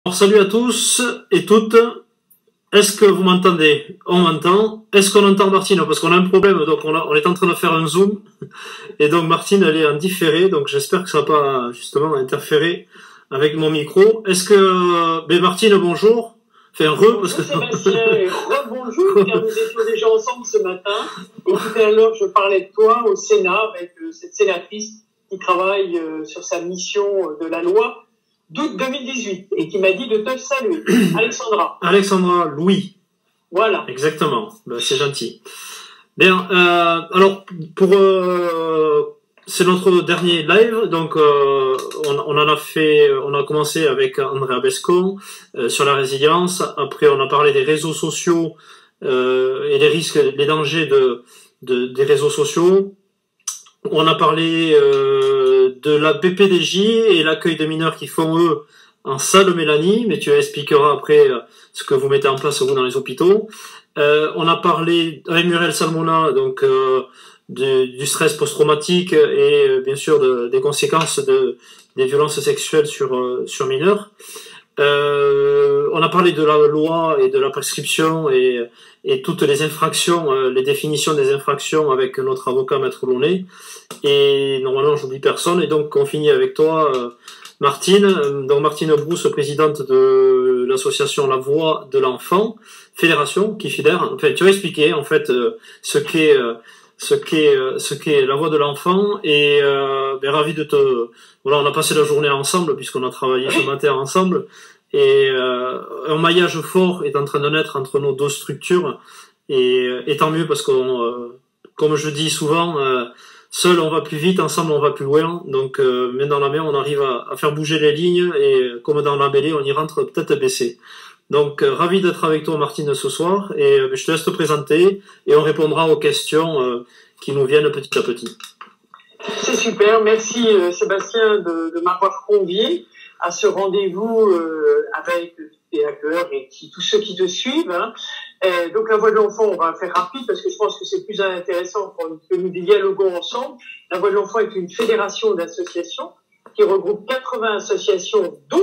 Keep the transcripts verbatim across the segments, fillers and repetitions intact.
Alors, salut à tous et toutes. Est-ce que vous m'entendez? On m'entend. Est-ce qu'on entend Martine? Parce qu'on a un problème, donc on, a, on est en train de faire un zoom. Et donc Martine, elle est en différé, donc j'espère que ça va pas justement interférer avec mon micro. Est-ce que... Ben Martine, bonjour. Enfin, re, bonjour parce que... Sébastien, et re-bonjour, car nous étions déjà ensemble ce matin. Et tout à l'heure, je parlais de toi au Sénat, avec euh, cette sénatrice qui travaille euh, sur sa mission euh, de la loi d'août deux mille dix-huit, et qui m'a dit de te saluer. Alexandra. Alexandra Louis. Voilà. Exactement. Ben, c'est gentil. Bien, euh, alors, pour... Euh, c'est notre dernier live, donc euh, on, on en a fait, on a commencé avec Andrea Bescon euh, sur la résilience. Après, on a parlé des réseaux sociaux euh, et les risques, les dangers de, de des réseaux sociaux. On a parlé euh, de la B P D J et l'accueil de mineurs qui font eux en salle Mélanie, mais tu expliqueras après ce que vous mettez en place vous dans les hôpitaux. Euh, on a parlé avec Muriel Salmona, donc euh, de, du stress post-traumatique et euh, bien sûr de, des conséquences de, des violences sexuelles sur, euh, sur mineurs. Euh, on a parlé de la loi et de la prescription et, et toutes les infractions, euh, les définitions des infractions avec notre avocat Maître Launay. Et normalement, j'oublie personne. Et donc, on finit avec toi, euh, Martine. Donc, Martine Brousse, présidente de l'association La Voix de l'Enfant, fédération qui fédère. Enfin, tu vas expliquer en fait euh, ce qu'est euh, ce qu'est euh, ce qu'est La Voix de l'Enfant. Et euh, ben, ravi de te. Voilà, on a passé la journée ensemble puisqu'on a travaillé ce matin ensemble. Et euh, un maillage fort est en train de naître entre nos deux structures. Et, et tant mieux parce qu'on, euh, comme je dis souvent. Euh, Seul, on va plus vite, ensemble, on va plus loin. Donc, euh, main dans la main, on arrive à, à faire bouger les lignes et, comme dans la mêlée, on y rentre tête baissée. Donc, euh, ravi d'être avec toi, Martine, ce soir. Et euh, je te laisse te présenter et on répondra aux questions euh, qui nous viennent petit à petit. C'est super. Merci, euh, Sébastien, de, de m'avoir convié à ce rendez-vous euh, avec tes hackers et qui, tous ceux qui te suivent. Hein. Euh, donc la Voix de l'Enfant, on va faire rapide parce que je pense que c'est plus intéressant que nous dialoguons ensemble. La Voix de l'Enfant est une fédération d'associations qui regroupe quatre-vingts associations, dont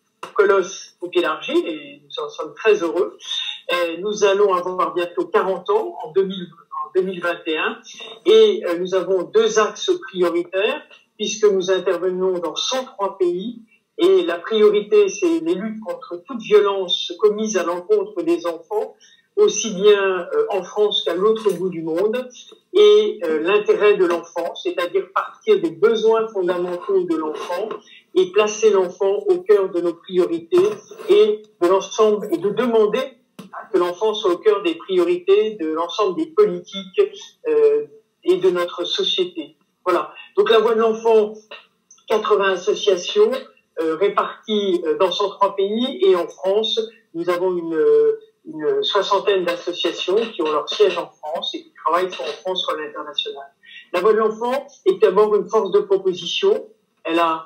Colosse au pied d'argile, et nous en sommes très heureux. Euh, nous allons avoir bientôt quarante ans en, deux mille, en deux mille vingt et un et euh, nous avons deux axes prioritaires puisque nous intervenons dans cent trois pays. Et la priorité, c'est les luttes contre toute violence commise à l'encontre des enfants, aussi bien euh, en France qu'à l'autre bout du monde, et euh, l'intérêt de l'enfant, c'est-à-dire partir des besoins fondamentaux de l'enfant et placer l'enfant au cœur de nos priorités et de l'ensemble, et de demander que l'enfant soit au cœur des priorités de l'ensemble des politiques euh, et de notre société. Voilà. Donc la Voix de l'Enfant, quatre-vingts associations, Euh, répartis euh, dans cent trois pays, et en France, nous avons une, une soixantaine d'associations qui ont leur siège en France et qui travaillent soit en France soit à l'international. La Voix de l'Enfant est d'abord une force de proposition. Elle a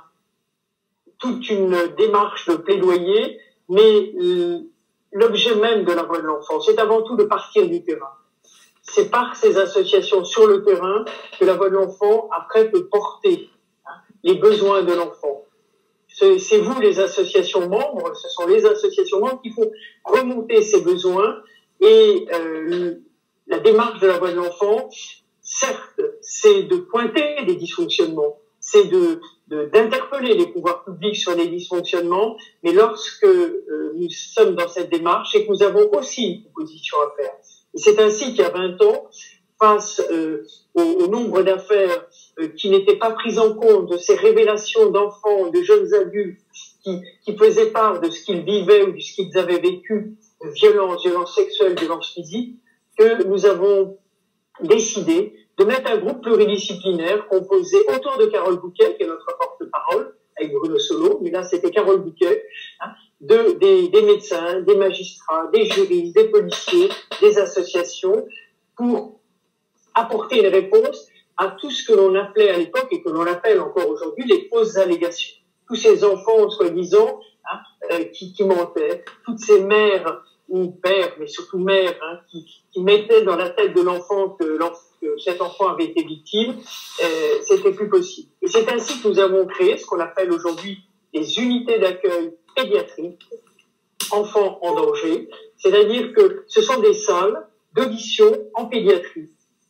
toute une démarche de plaidoyer, mais euh, l'objet même de la Voix de l'Enfant, c'est avant tout de partir du terrain. C'est par ces associations sur le terrain que la Voix de l'Enfant, après, peut porter hein, les besoins de l'enfant. C'est vous, les associations membres, ce sont les associations membres qui font remonter ces besoins, et euh, la démarche de la Voix de l'Enfant, certes, c'est de pointer des dysfonctionnements, c'est de d'interpeller les pouvoirs publics sur les dysfonctionnements, mais lorsque euh, nous sommes dans cette démarche, c'est que nous avons aussi une proposition à faire. Et c'est ainsi qu'il y a vingt ans, face euh, au, au nombre d'affaires euh, qui n'étaient pas prises en compte, de ces révélations d'enfants, de jeunes adultes qui, qui faisaient part de ce qu'ils vivaient ou de ce qu'ils avaient vécu, de violences, violences sexuelles, violences physiques, que nous avons décidé de mettre un groupe pluridisciplinaire composé autour de Carole Bouquet, qui est notre porte-parole, avec Bruno Solo, mais là c'était Carole Bouquet, hein, de, des, des médecins, des magistrats, des juristes, des policiers, des associations, pour apporter une réponse à tout ce que l'on appelait à l'époque et que l'on appelle encore aujourd'hui les fausses allégations. Tous ces enfants, soi-disant, hein, euh, qui, qui mentaient, toutes ces mères ou pères, mais surtout mères, hein, qui, qui mettaient dans la tête de l'enfant que, que cet enfant avait été victime, euh, c'était plus possible. Et c'est ainsi que nous avons créé ce qu'on appelle aujourd'hui les unités d'accueil pédiatriques, enfants en danger, c'est-à-dire que ce sont des salles d'audition en pédiatrie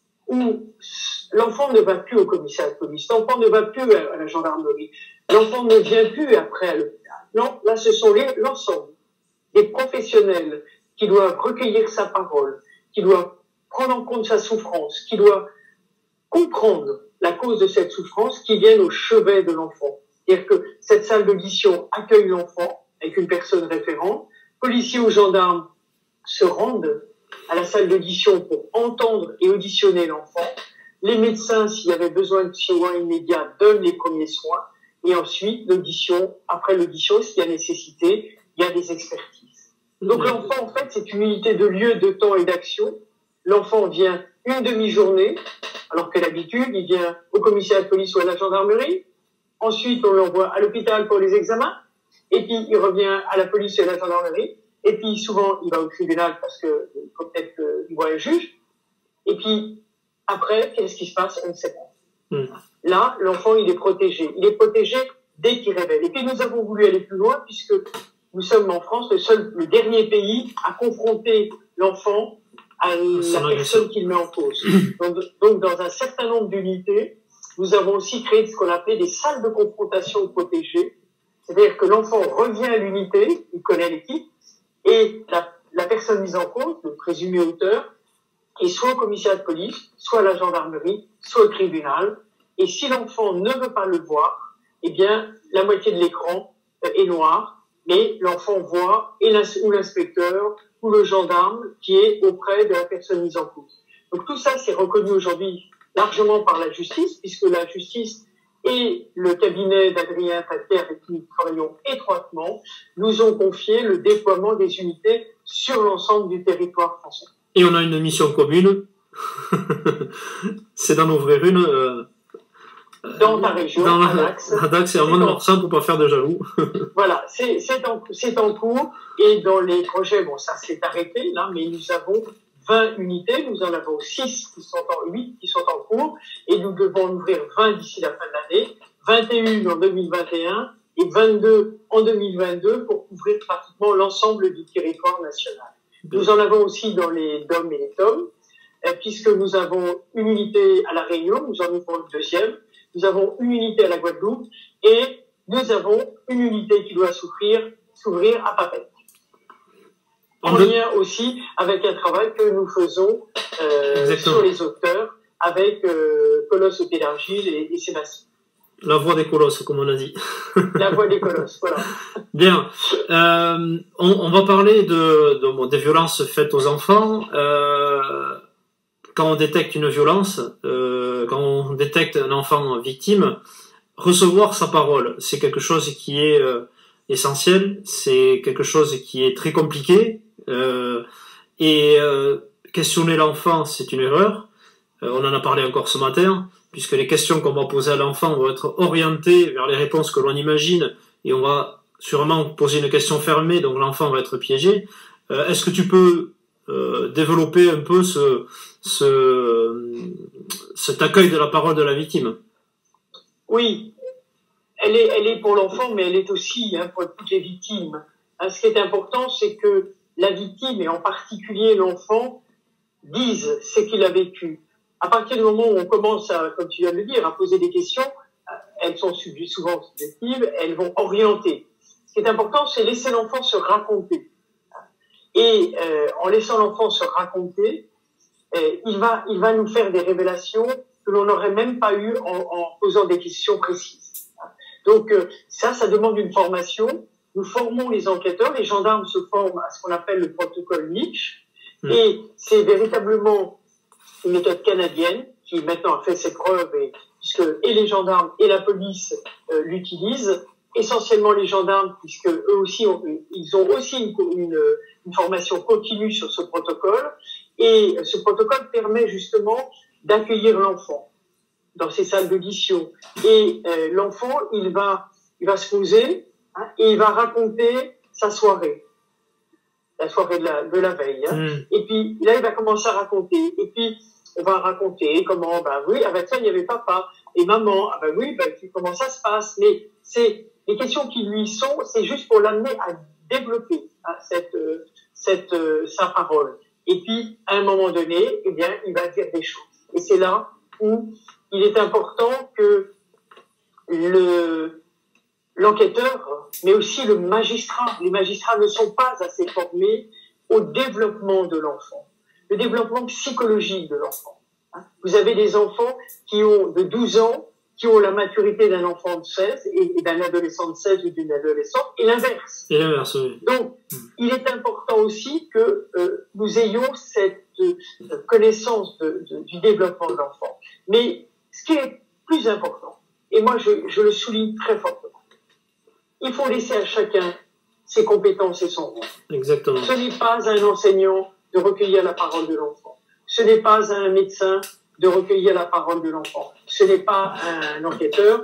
où l'enfant ne va plus au commissariat de police, l'enfant ne va plus à la gendarmerie, l'enfant ne vient plus après à l'hôpital. Non, là, ce sont l'ensemble des professionnels qui doivent recueillir sa parole, qui doivent prendre en compte sa souffrance, qui doivent comprendre la cause de cette souffrance, qui viennent au chevet de l'enfant. C'est-à-dire que cette salle d'audition accueille l'enfant avec une personne référente, policiers ou gendarmes se rendent à la salle d'audition pour entendre et auditionner l'enfant. Les médecins, s'il y avait besoin de soins immédiats, donnent les premiers soins. Et ensuite, l'audition, après l'audition, s'il y a nécessité, il y a des expertises. Donc l'enfant, en fait, c'est une unité de lieu, de temps et d'action. L'enfant vient une demi-journée, alors que d'habitude, il vient au commissariat de police ou à la gendarmerie. Ensuite, on l'envoie à l'hôpital pour les examens. Et puis, il revient à la police et à la gendarmerie. Et puis, souvent, il va au tribunal parce que il faut peut-être qu'il voit un juge. Et puis, après, qu'est-ce qui se passe? On ne sait pas. Mmh. Là, l'enfant, il est protégé. Il est protégé dès qu'il révèle. Et puis, nous avons voulu aller plus loin puisque nous sommes en France le seul, le dernier pays à confronter l'enfant à la personne qu'il met en cause. Donc, donc, dans un certain nombre d'unités, nous avons aussi créé ce qu'on appelait des salles de confrontation protégées. C'est-à-dire que l'enfant revient à l'unité, il connaît l'équipe, et la, la personne mise en cause, le présumé auteur, est soit au commissariat de police, soit à la gendarmerie, soit au tribunal. Et si l'enfant ne veut pas le voir, eh bien, la moitié de l'écran est noire, mais l'enfant voit et ou l'inspecteur ou le gendarme qui est auprès de la personne mise en cause. Donc tout ça, c'est reconnu aujourd'hui largement par la justice, puisque la justice et le cabinet d'Adrien Taquet, avec qui nous travaillons étroitement, nous ont confié le déploiement des unités sur l'ensemble du territoire français. Et on a une mission commune, c'est d'en ouvrir une euh, dans ta région, dans à Dax. À Dax et à Mont-de-Marsan pour pas faire de jaloux. Voilà, c'est, c'est, en, c'est en cours, et dans les projets, bon, ça s'est arrêté là, mais nous avons vingt unités, nous en avons six qui sont en huit qui sont en cours, et nous devons en ouvrir vingt d'ici la fin de l'année, vingt et un en deux mille vingt et un et vingt-deux en deux mille vingt-deux pour couvrir pratiquement l'ensemble du territoire national. Nous en avons aussi dans les D O M et les T O M, puisque nous avons une unité à La Réunion, nous en ouvrons une deuxième, nous avons une unité à la Guadeloupe, et nous avons une unité qui doit s'ouvrir, s'ouvrir à Papeete. En lien aussi avec un travail que nous faisons euh, sur les auteurs avec euh, Colosse Épée d'Argile et, et Sébastien. La voix des colosses, comme on a dit. La voix des colosses, voilà. Bien. Euh, on, on va parler de, de bon, des violences faites aux enfants. Euh, quand on détecte une violence, euh, quand on détecte un enfant victime, recevoir sa parole, c'est quelque chose qui est euh, essentiel, c'est quelque chose qui est très compliqué. Euh, et euh, questionner l'enfant, c'est une erreur. Euh, on en a parlé encore ce matin, puisque les questions qu'on va poser à l'enfant vont être orientées vers les réponses que l'on imagine, et on va sûrement poser une question fermée, donc l'enfant va être piégé. Euh, est-ce que tu peux euh, développer un peu ce, ce, cet accueil de la parole de la victime? Oui, elle est, elle est pour l'enfant, mais elle est aussi hein, pour toutes les victimes. Hein, ce qui est important, c'est que la victime, et en particulier l'enfant, dise ce qu'il a vécu. À partir du moment où on commence à, comme tu viens de le dire, à poser des questions, elles sont souvent subjectives, elles vont orienter. Ce qui est important, c'est laisser l'enfant se raconter. Et euh, en laissant l'enfant se raconter, euh, il va, il va nous faire des révélations que l'on n'aurait même pas eues en, en posant des questions précises. Donc euh, ça, ça demande une formation. Nous formons les enquêteurs, les gendarmes se forment à ce qu'on appelle le protocole Mitch, mmh. et c'est véritablement une méthode canadienne qui maintenant a fait ses preuves, et, puisque et les gendarmes et la police euh, l'utilisent, essentiellement les gendarmes, puisque eux aussi ont, ils ont aussi une, une, une formation continue sur ce protocole, et ce protocole permet justement d'accueillir l'enfant dans ces salles d'audition, et euh, l'enfant il va il va se poser hein, et il va raconter sa soirée, la soirée de la, de la veille, hein. mmh. Et puis là il va commencer à raconter, et puis on va raconter comment, ben oui, avec ça il y avait papa et maman, ah ben oui, ben comment ça se passe, mais c'est les questions qui lui sont, c'est juste pour l'amener à développer, hein, cette, euh, cette, euh, sa parole. Et puis, à un moment donné, eh bien, il va dire des choses. Et c'est là où il est important que le, l'enquêteur, mais aussi le magistrat, les magistrats ne sont pas assez formés au développement de l'enfant, le développement psychologique de l'enfant. Vous avez des enfants qui ont de douze ans, qui ont la maturité d'un enfant de seize et d'un adolescent de seize ou d'une adolescente, et l'inverse. Et l'inverse, oui. Donc, mmh. il est important aussi que euh, nous ayons cette euh, connaissance de, de, du développement de l'enfant. Mais ce qui est plus important, et moi je, je le souligne très fortement, il faut laisser à chacun ses compétences et son rôle. Exactement. Ce n'est pas à un enseignant de recueillir la parole de l'enfant. Ce n'est pas à un médecin de recueillir la parole de l'enfant. Ce n'est pas à un enquêteur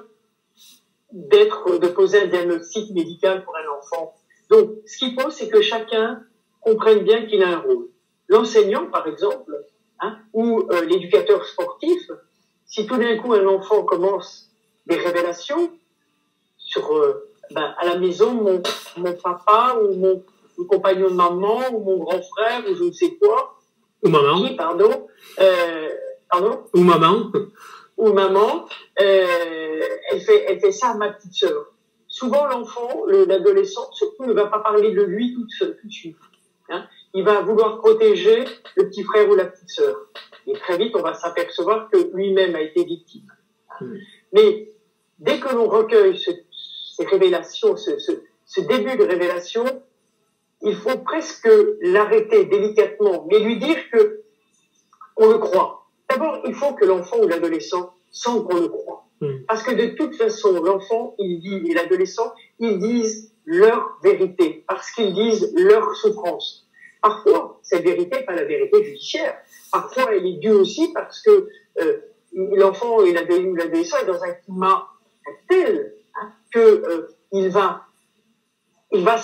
d'être, de poser un diagnostic médical pour un enfant. Donc, ce qu'il faut, c'est que chacun comprenne bien qu'il a un rôle. L'enseignant, par exemple, hein, ou euh, l'éducateur sportif, si tout d'un coup un enfant commence des révélations sur, euh, ben, à la maison, mon, mon papa ou mon, mon compagnon de maman ou mon grand frère ou je ne sais quoi, ou maman, qui, pardon, euh, pardon, ou maman, ou maman, euh, elle fait, elle fait ça à ma petite sœur. Souvent, l'enfant, l'adolescent, surtout, ne va pas parler de lui tout, tout de suite. Hein. Il va vouloir protéger le petit frère ou la petite sœur. Et très vite, on va s'apercevoir que lui-même a été victime. Mmh. Mais dès que l'on recueille ce, ces révélations, ce, ce, ce début de révélation, il faut presque l'arrêter délicatement, mais lui dire que on le croit. D'abord, il faut que l'enfant ou l'adolescent sente qu'on le croit. Mmh. Parce que de toute façon, l'enfant il dit, et l'adolescent, ils disent leur vérité, parce qu'ils disent leur souffrance. Parfois, cette vérité n'est pas la vérité judiciaire. Parfois, elle est due aussi parce que euh, l'enfant ou l'adolescent est dans un climat tel hein, que euh, il va, il va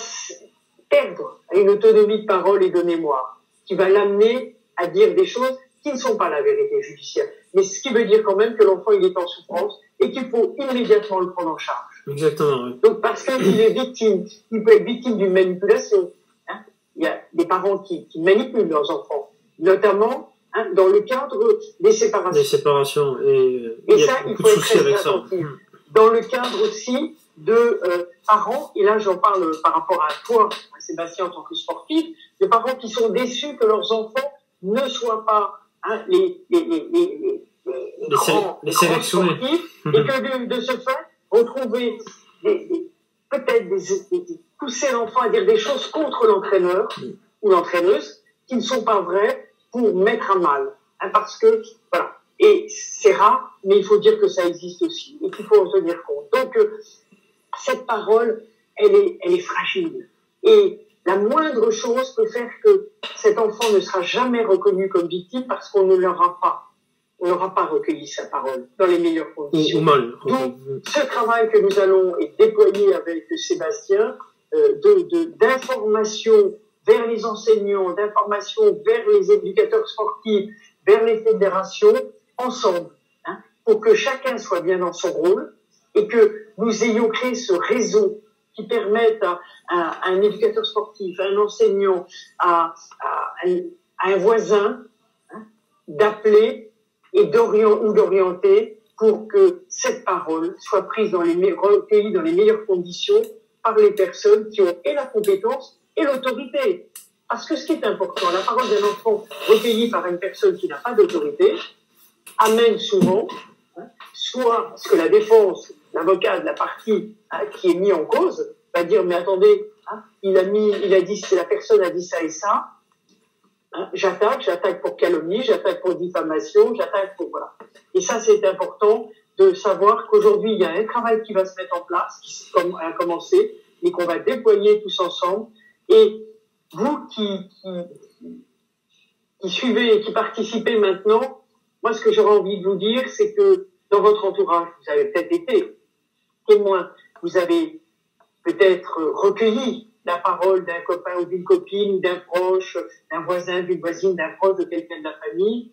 perdre une autonomie de parole et de mémoire, qui va l'amener à dire des choses qui ne sont pas la vérité judiciaire. Mais ce qui veut dire quand même que l'enfant il est en souffrance et qu'il faut immédiatement le prendre en charge. Exactement. Oui. Donc parce qu'il est victime, il peut être victime d'une manipulation. Hein. Il y a des parents qui, qui manipulent leurs enfants, notamment hein, dans le cadre des séparations. Des séparations et, et ça il faut être très attentif. Mmh. Dans le cadre aussi de euh, parents, et là j'en parle par rapport à toi, à Sébastien en tant que sportif, de parents qui sont déçus que leurs enfants ne soient pas hein, les, les, les, les, les, les, les, grands, les grands sportifs, mmh. et que de, de ce fait, retrouver des, des, peut-être des, des, pousser l'enfant à dire des choses contre l'entraîneur mmh. ou l'entraîneuse qui ne sont pas vraies pour mettre à mal. Hein, parce que, voilà. Et c'est rare, mais il faut dire que ça existe aussi et qu'il faut en tenir compte. Donc, euh, cette parole, elle est, elle est fragile. Et la moindre chose peut faire que cet enfant ne sera jamais reconnu comme victime parce qu'on ne l'aura pas. On n'aura pas recueilli sa parole dans les meilleures conditions. Ou, ou mal. Donc, ce travail que nous allons déployer avec Sébastien, euh, de, de, d'information vers les enseignants, d'information vers les éducateurs sportifs, vers les fédérations, ensemble, hein, pour que chacun soit bien dans son rôle et que nous ayons créé ce réseau qui permette à, à, à un éducateur sportif, à un enseignant, à, à, à un voisin hein, d'appeler et d'orienter, ou d'orienter pour que cette parole soit prise dans les recueillie dans les meilleures conditions par les personnes qui ont et la compétence et l'autorité. Parce que ce qui est important, la parole d'un enfant recueillie par une personne qui n'a pas d'autorité amène souvent, hein, soit ce que la défense, l'avocat de la partie hein, qui est mis en cause, va dire mais attendez, hein, il a mis, il a dit, c'est la personne a dit ça et ça, hein, j'attaque, j'attaque pour calomnie, j'attaque pour diffamation, j'attaque pour voilà. Et ça c'est important de savoir qu'aujourd'hui il y a un travail qui va se mettre en place, qui a commencé, et qu'on va déployer tous ensemble. Et vous qui, qui, qui suivez et qui participez maintenant, moi, ce que j'aurais envie de vous dire, c'est que dans votre entourage, vous avez peut-être été témoin, vous avez peut-être recueilli la parole d'un copain ou d'une copine, d'un proche, d'un voisin, d'une voisine, d'un proche, de quelqu'un de la famille.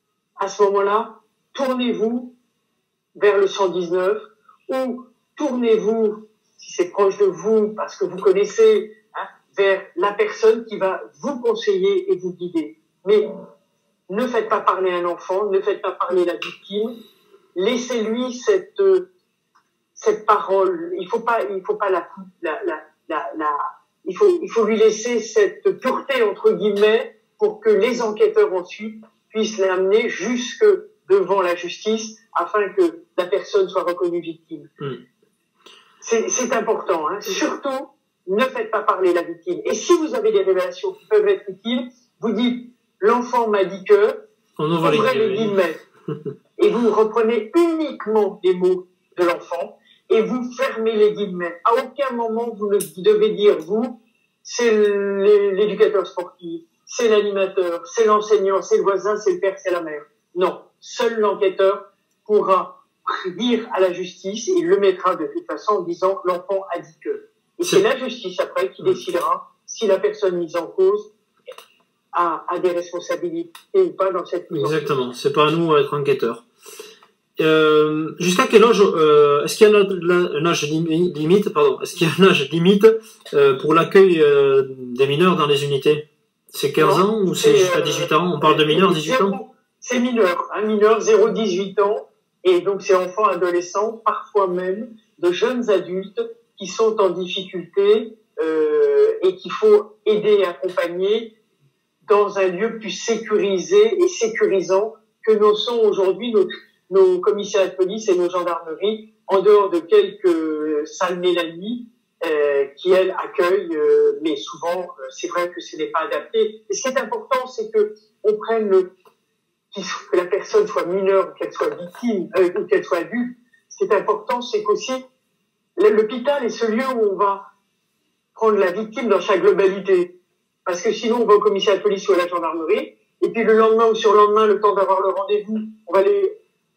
À ce moment-là, tournez-vous vers le cent dix-neuf ou tournez-vous, si c'est proche de vous, parce que vous connaissez hein, vers la personne qui va vous conseiller et vous guider. Mais ne faites pas parler un enfant, ne faites pas parler la victime, laissez-lui cette, cette parole. Il faut pas, il faut pas la, la, la, la, la il faut, il faut lui laisser cette pureté, entre guillemets, pour que les enquêteurs ensuite puissent l'amener jusque devant la justice afin que la personne soit reconnue victime. Mm. C'est important, hein. Surtout, ne faites pas parler la victime. Et si vous avez des révélations qui peuvent être utiles, vous dites, l'enfant m'a dit que, ouvrez les guillemets, et vous reprenez uniquement les mots de l'enfant, et vous fermez les guillemets. À aucun moment vous ne devez dire, vous, c'est l'éducateur sportif, c'est l'animateur, c'est l'enseignant, c'est le voisin, c'est le père, c'est la mère. Non, seul l'enquêteur pourra dire à la justice, et il le mettra de toute façon en disant, l'enfant a dit que. Et c'est la justice après qui décidera si la personne mise en cause a, a des responsabilités ou pas dans cette mise en cause. Exactement, c'est pas à nous d'être enquêteurs. Euh, jusqu'à quel âge euh, est-ce qu'il y a un, un âge limite pardon est-ce qu'il y a un âge limite euh, pour l'accueil euh, des mineurs dans les unités? C'est quinze non, ans ou c'est jusqu'à dix-huit ans? On parle de mineurs dix-huit ans? C'est mineur, un mineur zéro à dix-huit ans, et donc c'est enfants, adolescents, parfois même de jeunes adultes qui sont en difficulté euh, et qu'il faut aider et accompagner dans un lieu plus sécurisé et sécurisant que nous sont aujourd'hui nos nos commissariats de police et nos gendarmeries, en dehors de quelques salles Mélanie, euh, qui, elles, accueillent, euh, mais souvent, euh, c'est vrai que ce n'est pas adapté. Et ce qui est important, c'est que on prenne le, que la personne soit mineure, ou qu'elle soit victime, euh, ou qu'elle soit adulte. Ce qui est important, c'est qu'aussi, l'hôpital est ce lieu où on va prendre la victime dans sa globalité. Parce que sinon, on va au commissariat de police ou à la gendarmerie, et puis le lendemain ou sur le lendemain, le temps d'avoir le rendez-vous, on va aller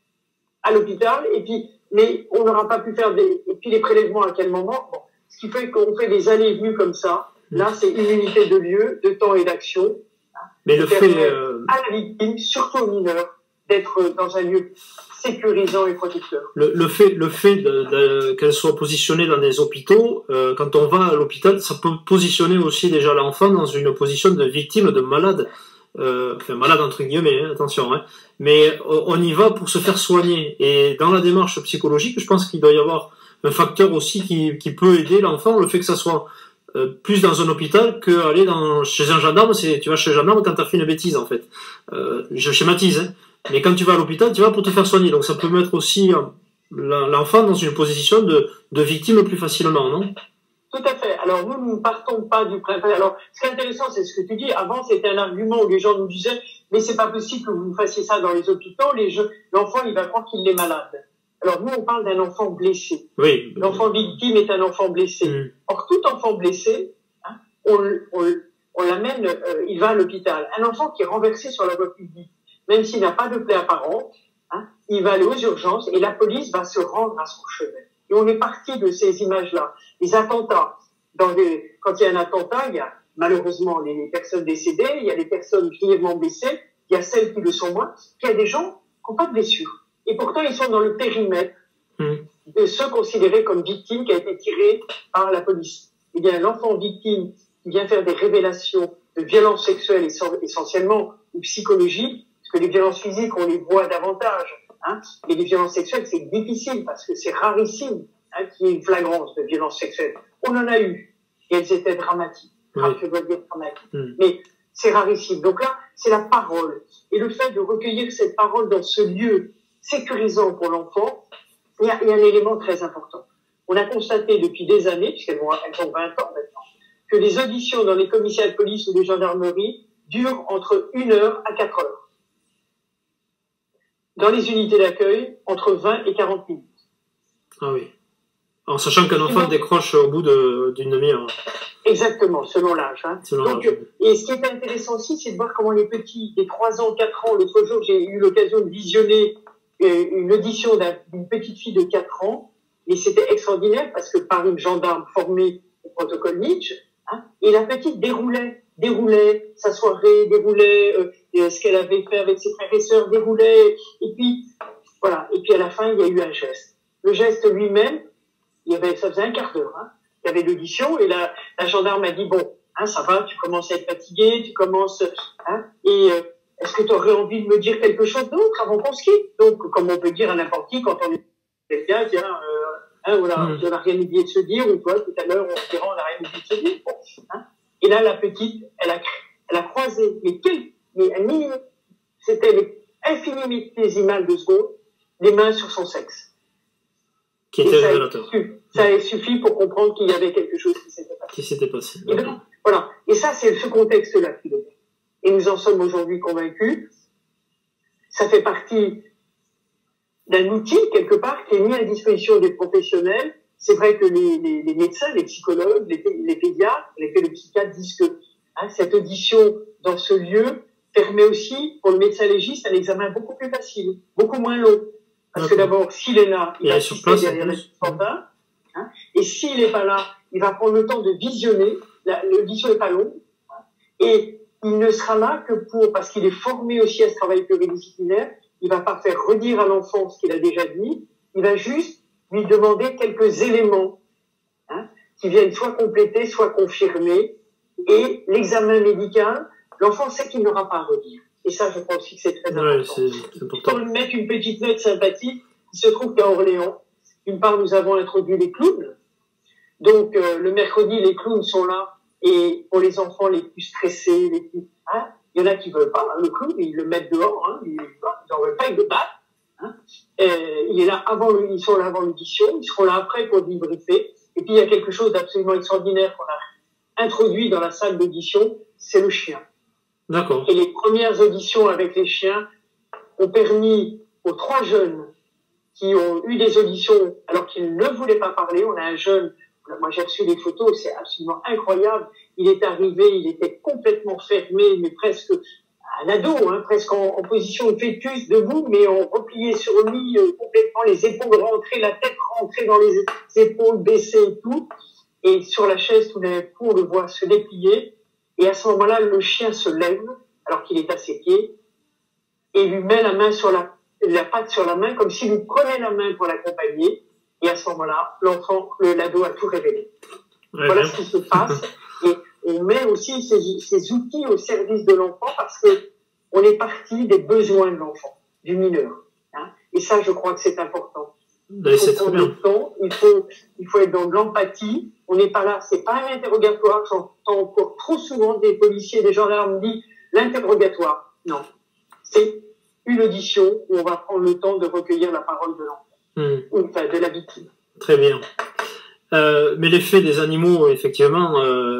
à l'hôpital, et puis, mais on n'aura pas pu faire des, et puis les prélèvements à quel moment, bon, ce qui fait qu'on fait des allées et venues comme ça, là, c'est une unité de lieu, de temps et d'action, mais le fait, euh... à la victime, surtout aux mineurs, d'être dans un lieu sécurisant et protecteur. Le, le fait, le fait de, de, qu'elle soit positionnée dans des hôpitaux, euh, quand on va à l'hôpital, ça peut positionner aussi déjà l'enfant dans une position de victime, de malade. Euh, enfin malade entre guillemets, hein, attention, hein. Mais on y va pour se faire soigner, et dans la démarche psychologique, je pense qu'il doit y avoir un facteur aussi qui, qui peut aider l'enfant, le fait que ça soit euh, plus dans un hôpital que aller dans, chez un gendarme. C'est, tu vas chez un gendarme quand t'as fait une bêtise en fait. Euh, je schématise, hein. Mais quand tu vas à l'hôpital, tu vas pour te faire soigner, donc ça peut mettre aussi euh, l'enfant dans une position de, de victime plus facilement, non? Tout à fait. Alors, nous, nous ne partons pas du principe. Alors, ce qui est intéressant, c'est ce que tu dis. Avant, c'était un argument où les gens nous disaient, mais c'est pas possible que vous fassiez ça dans les hôpitaux. Les jeux, l'enfant, il va croire qu'il est malade. Alors, nous, on parle d'un enfant blessé. Oui. L'enfant victime est un enfant blessé. Mm. Or, tout enfant blessé, hein, on, on, on l'amène, euh, il va à l'hôpital. Un enfant qui est renversé sur la voie publique, même s'il n'a pas de plaie apparente, hein, il va aller aux urgences et la police va se rendre à son chevet. Et on est parti de ces images-là. Les attentats. Dans des, quand il y a un attentat, il y a malheureusement les personnes décédées, il y a les personnes grièvement blessées, il y a celles qui le sont moins, puis il y a des gens qui n'ont pas de blessures. Et pourtant, ils sont dans le périmètre mmh. de ceux considérés comme victimes qui a été tiré par la police. Eh bien, l'enfant victime qui vient faire des révélations de violences sexuelles essentiellement ou psychologiques, parce que les violences physiques, on les voit davantage. Hein, mais les violences sexuelles, c'est difficile parce que c'est rarissime hein, qu'il y ait une flagrance de violences sexuelles. On en a eu et elles étaient dramatiques. Oui. Je dois dire dramatiques. Mm. Mais c'est rarissime. Donc là, c'est la parole. Et le fait de recueillir cette parole dans ce lieu sécurisant pour l'enfant, il y, y a un élément très important. On a constaté depuis des années, puisqu'elles ont, elles ont vingt ans maintenant, que les auditions dans les commissariats de police ou des gendarmeries durent entre une heure à quatre heures. Dans les unités d'accueil, entre vingt et quarante minutes. Ah oui. En sachant qu'un enfant décroche au bout de, d'une demi-heure. Exactement, selon l'âge. Hein. Selon Donc, l'âge. Et ce qui est intéressant aussi, c'est de voir comment les petits, des trois ans, quatre ans, l'autre jour, j'ai eu l'occasion de visionner une audition d'une petite fille de quatre ans, et c'était extraordinaire parce que par une gendarme formée au protocole Nietzsche, hein, et la petite déroulait, déroulait sa soirée, déroulait euh, ce qu'elle avait fait avec ses frères et sœurs, déroulait, et puis, voilà, et puis à la fin, il y a eu un geste. Le geste lui-même, il y avait, ça faisait un quart d'heure, hein, il y avait l'audition, et la, la gendarme a dit, bon, hein, ça va, tu commences à être fatigué, tu commences, hein, et euh, est-ce que tu aurais envie de me dire quelque chose d'autre avant qu'on se quitte? Donc, comme on peut dire à n'importe qui, quand on est quelqu'un, tiens, euh, hein, voilà, mmh. on n'a rien oublié de se dire, ou toi, tout à l'heure, on dira, on n'a rien oublié de se dire. Bon, hein. Et là, la petite, elle a, elle a croisé, mais quel, mais un minimum, c'était les infinitésimales de secondes, les mains sur son sexe. Qui était révélateur. Ça a suffi pour comprendre qu'il y avait quelque chose qui s'était passé. Qui s'était passé. Et donc, voilà. Et ça, c'est ce contexte-là qui le fait. Et nous en sommes aujourd'hui convaincus. Ça fait partie d'un outil, quelque part, qui est mis à disposition des professionnels. C'est vrai que les, les, les médecins, les psychologues, les, les pédiatres, les pédopsychiatres disent que hein, cette audition dans ce lieu permet aussi, pour le médecin légiste, un examen beaucoup plus facile, beaucoup moins long. Parce que d'abord, s'il est là, il va assister derrière les standards. Hein, et s'il n'est pas là, il va prendre le temps de visionner. L'audition n'est pas longue. Hein, et il ne sera là que pour, parce qu'il est formé aussi à ce travail pluridisciplinaire, il ne va pas faire redire à l'enfant ce qu'il a déjà dit. Il va juste lui demander quelques éléments hein, qui viennent soit compléter, soit confirmer. Et l'examen médical, l'enfant sait qu'il n'aura pas à redire. Et ça, je crois aussi que c'est très ouais, important. c'est important. Pour lui mettre une petite note sympathique, il se trouve qu'à Orléans, d'une part, nous avons introduit les clowns. Donc, euh, le mercredi, les clowns sont là. Et pour les enfants les plus stressés, les plus, hein, il y en a qui veulent pas. Hein, le clown, ils le mettent dehors. Hein, ils n'en veulent pas, ils le battent. Hein. Et il est là avant le, ils sont là avant l'audition. Ils seront là après pour débriefer. Et puis, il y a quelque chose d'absolument extraordinaire qu'on a introduit dans la salle d'audition, c'est le chien. D'accord. Et les premières auditions avec les chiens ont permis aux trois jeunes qui ont eu des auditions alors qu'ils ne voulaient pas parler. On a un jeune, moi j'ai reçu des photos, c'est absolument incroyable. Il est arrivé, il était complètement fermé, mais presque un ado, hein, presque en, en position de fœtus, debout, mais on replié sur lui euh, complètement, les épaules rentrées, la tête rentrée dans les épaules, baissées et tout. Et sur la chaise, tout d'un coup, on le voit se déplier. Et à ce moment-là, le chien se lève, alors qu'il est à ses pieds, et lui met la main sur la, la patte sur la main, comme s'il lui prenait la main pour l'accompagner. Et à ce moment-là, l'enfant, le l'ado a tout révélé. Ouais, voilà ce qui se passe. Et on met aussi ces, ces outils au service de l'enfant parce que on est parti des besoins de l'enfant, du mineur. Hein. Et ça, je crois que c'est important. Il faut prendre le temps, il faut, il faut être dans de l'empathie. On n'est pas là, c'est pas un interrogatoire. J'entends encore trop souvent des policiers, des gendarmes dire l'interrogatoire. Non, c'est une audition où on va prendre le temps de recueillir la parole de l'enfant, mmh. ou enfin de la victime. Très bien. Euh, mais l'effet des animaux, effectivement,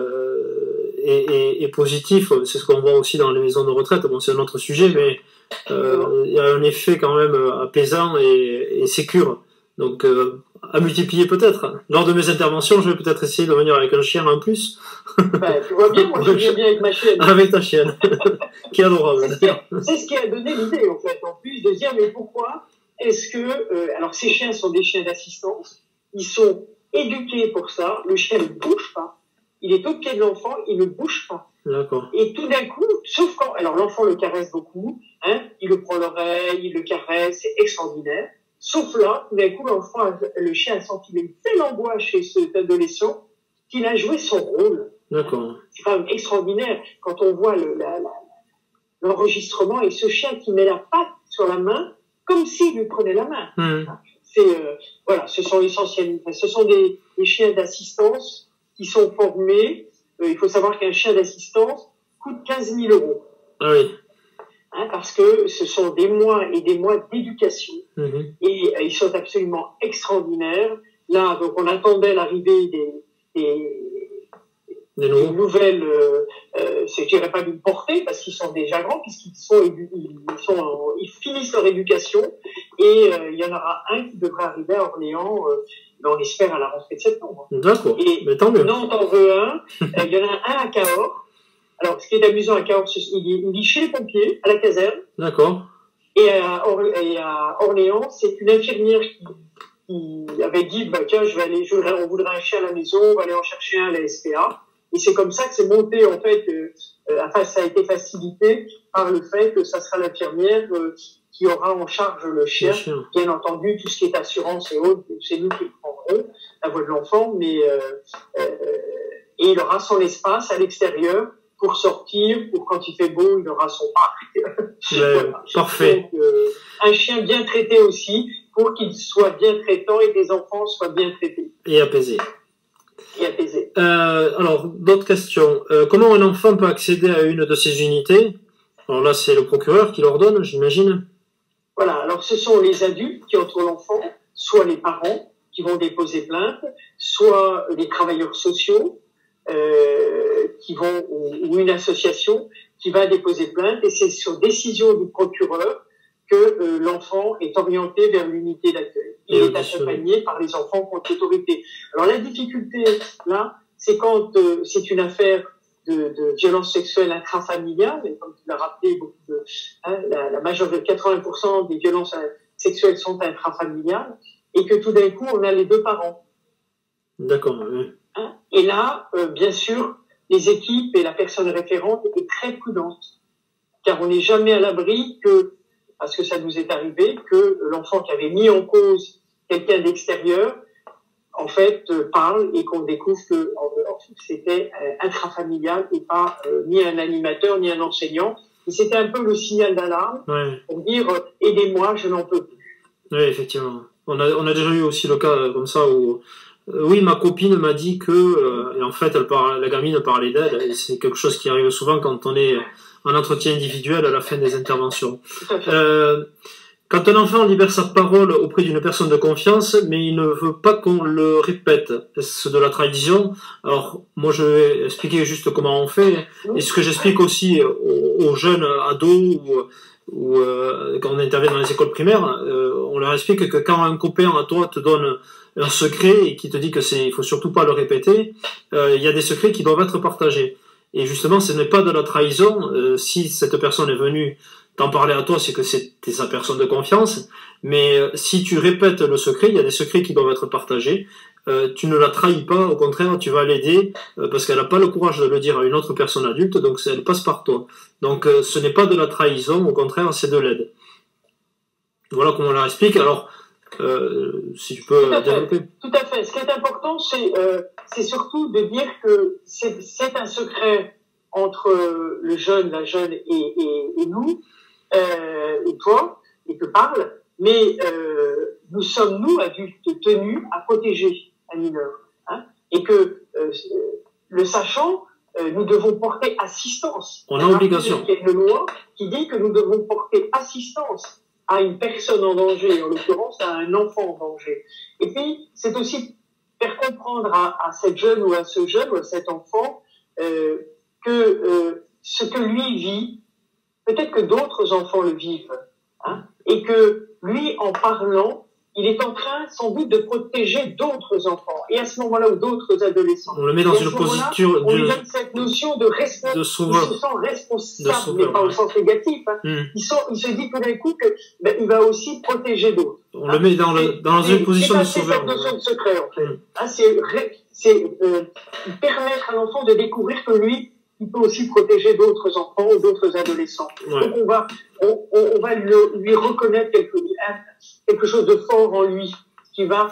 euh, est, est, est positif. C'est ce qu'on voit aussi dans les maisons de retraite. Bon, c'est un autre sujet, mais euh, il y a un effet quand même apaisant et, et sécure. Donc, euh, à multiplier peut-être. Lors de mes interventions, je vais peut-être essayer de venir avec un chien en plus. Ben, tu vois bien, moi je viens bien avec ma chienne. Avec ta chienne, qui est adorable. C'est ce qui a donné l'idée, en fait, en plus, de dire, mais pourquoi est-ce que... Euh, alors, ces chiens sont des chiens d'assistance, ils sont éduqués pour ça, le chien ne bouge pas, il est au pied de l'enfant, il ne bouge pas. D'accord. Et tout d'un coup, sauf quand... Alors, l'enfant le caresse beaucoup, hein, il le prend l'oreille, il le caresse, c'est extraordinaire. Sauf là, tout d'un coup, l'enfant, le chien a senti une telle angoisse chez cet adolescent qu'il a joué son rôle. D'accord. C'est quand même extraordinaire quand on voit le, la, la, l'enregistrement et ce chien qui met la patte sur la main comme s'il lui prenait la main. Mmh. C'est euh, voilà, ce sont essentiels. Ce sont des, des chiens d'assistance qui sont formés. Euh, il faut savoir qu'un chien d'assistance coûte quinze mille euros. Ah oui. Hein, parce que ce sont des mois et des mois d'éducation mmh. et euh, ils sont absolument extraordinaires. Là, donc on attendait l'arrivée des, des, des, des nouvelles, euh, euh, je dirais pas d'une portée parce qu'ils sont déjà grands puisqu'ils sont, ils, sont, en, ils finissent leur éducation et euh, il y en aura un qui devrait arriver à Orléans, euh, on espère à la rentrée de septembre. D'accord. Et mais tant mieux. Nantes en veut un, euh, il y en a un à Cahors. Alors, ce qui est amusant à Cahors, il est chez les pompiers, à la caserne. D'accord. Et à, Or et à Orléans, c'est une infirmière qui, qui avait dit, bah, tiens, je vais aller, je voudrais, on voudrait un chien à la maison, on va aller en chercher un à la S P A. Et c'est comme ça que c'est monté, en fait, euh, enfin, ça a été facilité par le fait que ça sera l'infirmière euh, qui aura en charge le chien. le chien. Bien entendu, tout ce qui est assurance et autres, c'est nous qui le prendrons, la voix de l'enfant, mais, euh, euh, et il aura son espace à l'extérieur pour sortir, pour quand il fait beau, il aura son parc. Voilà. Parfait. Donc, euh, un chien bien traité aussi, pour qu'il soit bien traitant et que les enfants soient bien traités. Et apaisés. Et apaisés. Euh, alors, d'autres questions. Euh, comment un enfant peut accéder à une de ces unités? Alors là, c'est le procureur qui l'ordonne, j'imagine. Voilà, alors ce sont les adultes qui entourent l'enfant, soit les parents qui vont déposer plainte, soit les travailleurs sociaux euh, qui vont, ou, ou une association qui va déposer plainte, et c'est sur décision du procureur que euh, l'enfant est orienté vers l'unité d'accueil. Il est accompagné par les enfants contre l'autorité. Alors la difficulté, là, c'est quand euh, c'est une affaire de, de violence sexuelle intrafamiliale, et comme tu l'as rappelé, beaucoup de, hein, la, la majorité, quatre-vingts pour cent des violences sexuelles sont intrafamiliales, et que tout d'un coup, on a les deux parents. D'accord, oui. Hein, et là, euh, bien sûr, les équipes et la personne référente est très prudente, car on n'est jamais à l'abri que, parce que ça nous est arrivé, que l'enfant qui avait mis en cause quelqu'un d'extérieur, en fait, euh, parle et qu'on découvre que euh, c'était euh, intrafamilial et pas euh, ni un animateur ni un enseignant. Et c'était un peu le signal d'alarme Ouais. pour dire euh, « aidez-moi, je n'en peux plus ». Oui, effectivement. On a, on a déjà eu aussi le cas euh, comme ça où, euh, oui, ma copine m'a dit que, euh, et en fait, elle parle, la gamine parlait d'elle, et c'est quelque chose qui arrive souvent quand on est en entretien individuel à la fin des interventions. Euh, Quand un enfant libère sa parole auprès d'une personne de confiance, mais il ne veut pas qu'on le répète, est-ce de la trahison? Alors, moi, je vais expliquer juste comment on fait, et ce que j'explique aussi aux, aux jeunes ados, ou, ou euh, quand on intervient dans les écoles primaires, euh, on leur explique que quand un copain à toi te donne un secret et qui te dit que c'est, il faut surtout pas le répéter, euh, il y a des secrets qui doivent être partagés. Et justement, ce n'est pas de la trahison. Euh, si cette personne est venue t'en parler à toi, c'est que c'était sa personne de confiance. Mais euh, si tu répètes le secret, il y a des secrets qui doivent être partagés. Euh, tu ne la trahis pas, au contraire, tu vas l'aider euh, parce qu'elle n'a pas le courage de le dire à une autre personne adulte, donc elle passe par toi. Donc euh, ce n'est pas de la trahison, au contraire, c'est de l'aide. Voilà comment on leur explique. Alors, euh, si tu peux Tout à développer. fait. Tout à fait. Ce qui est important, c'est euh, c'est surtout de dire que c'est c'est un secret entre le jeune, la jeune et, et, et nous, euh, et toi, et que parle, mais euh, nous sommes, nous, adultes, tenus à protéger un mineur. Hein, et que, euh, le sachant, euh, nous devons porter assistance. On a obligation. Il y a une loi qui dit que nous devons porter assistance à une personne en danger, en l'occurrence à un enfant en danger. Et puis, c'est aussi faire comprendre à, à cette jeune ou à ce jeune ou à cet enfant euh, que euh, ce que lui vit, peut-être que d'autres enfants le vivent, hein, et que lui, en parlant, il est en train, sans doute, de protéger d'autres enfants. Et à ce moment-là, ou d'autres adolescents. On le met dans une posture on de... lui donne cette notion de responsabilité. De sauveur. Il se sent responsable, De sauveur, mais pas ouais. au sens négatif. Hein. Mm. Il, sent, il se dit tout d'un coup que ben, il va aussi protéger d'autres. On hein. le met dans, le, dans une position de c'est sauveur. cette notion de secret, en fait. Mm. Hein, c'est euh, permettre à l'enfant de découvrir que lui, il peut aussi protéger d'autres enfants ou d'autres adolescents. Ouais. Donc on va, on, on va le, lui reconnaître quelque, quelque chose de fort en lui, qui va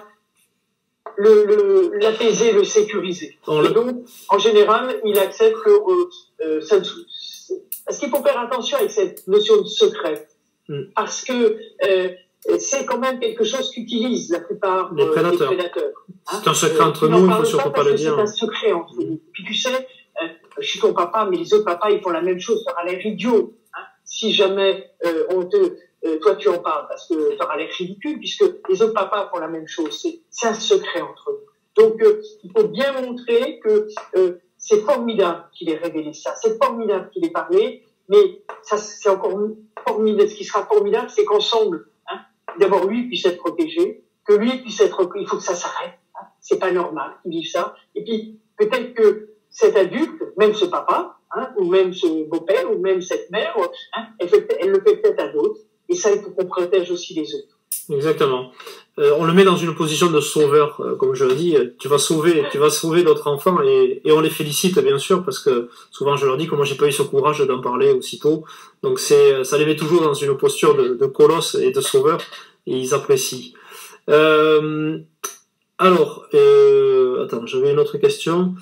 le, le, l'apaiser, le sécuriser. On Et le... donc, en général, il accepte que euh, euh, ça, parce qu'il faut faire attention avec cette notion de secret, mm. parce que euh, c'est quand même quelque chose qu'utilisent la plupart Les prédateurs. des prédateurs. Hein. C'est un secret Euh, entre tu nous, n'en il faut parles surtout pas pas parce le que dire. C'est un secret entre nous. Puis tu sais, euh, je suis ton papa, mais les autres papas, ils font la même chose. Ça aura l'air idiot. Hein, si jamais euh, on te, euh, toi tu en parles, parce que ça aura l'air ridicule, puisque les autres papas font la même chose. C'est, c'est un secret entre nous. Donc, euh, il faut bien montrer que euh, c'est formidable qu'il ait révélé ça. C'est formidable qu'il ait parlé, mais ça, c'est encore formidable. Ce qui sera formidable, c'est qu'ensemble, hein, d'abord lui puisse être protégé, que lui puisse être, il faut que ça s'arrête. Hein, c'est pas normal qu'il vive ça. Et puis peut-être que cet adulte, même ce papa, hein, ou même ce beau-père, ou même cette mère, hein, elle, fait, elle le fait peut-être à d'autres. Et ça, il faut qu'on protège aussi les autres. Exactement. Euh, on le met dans une position de sauveur, euh, comme je le dis. Tu vas sauver, tu vas sauver d'autres enfants et, et on les félicite bien sûr parce que souvent je leur dis que moi j'ai pas eu ce courage d'en parler aussitôt. Donc c'est, ça les met toujours dans une posture de, de colosse et de sauveur et ils apprécient. Euh, alors, euh, attends, j'avais une autre question.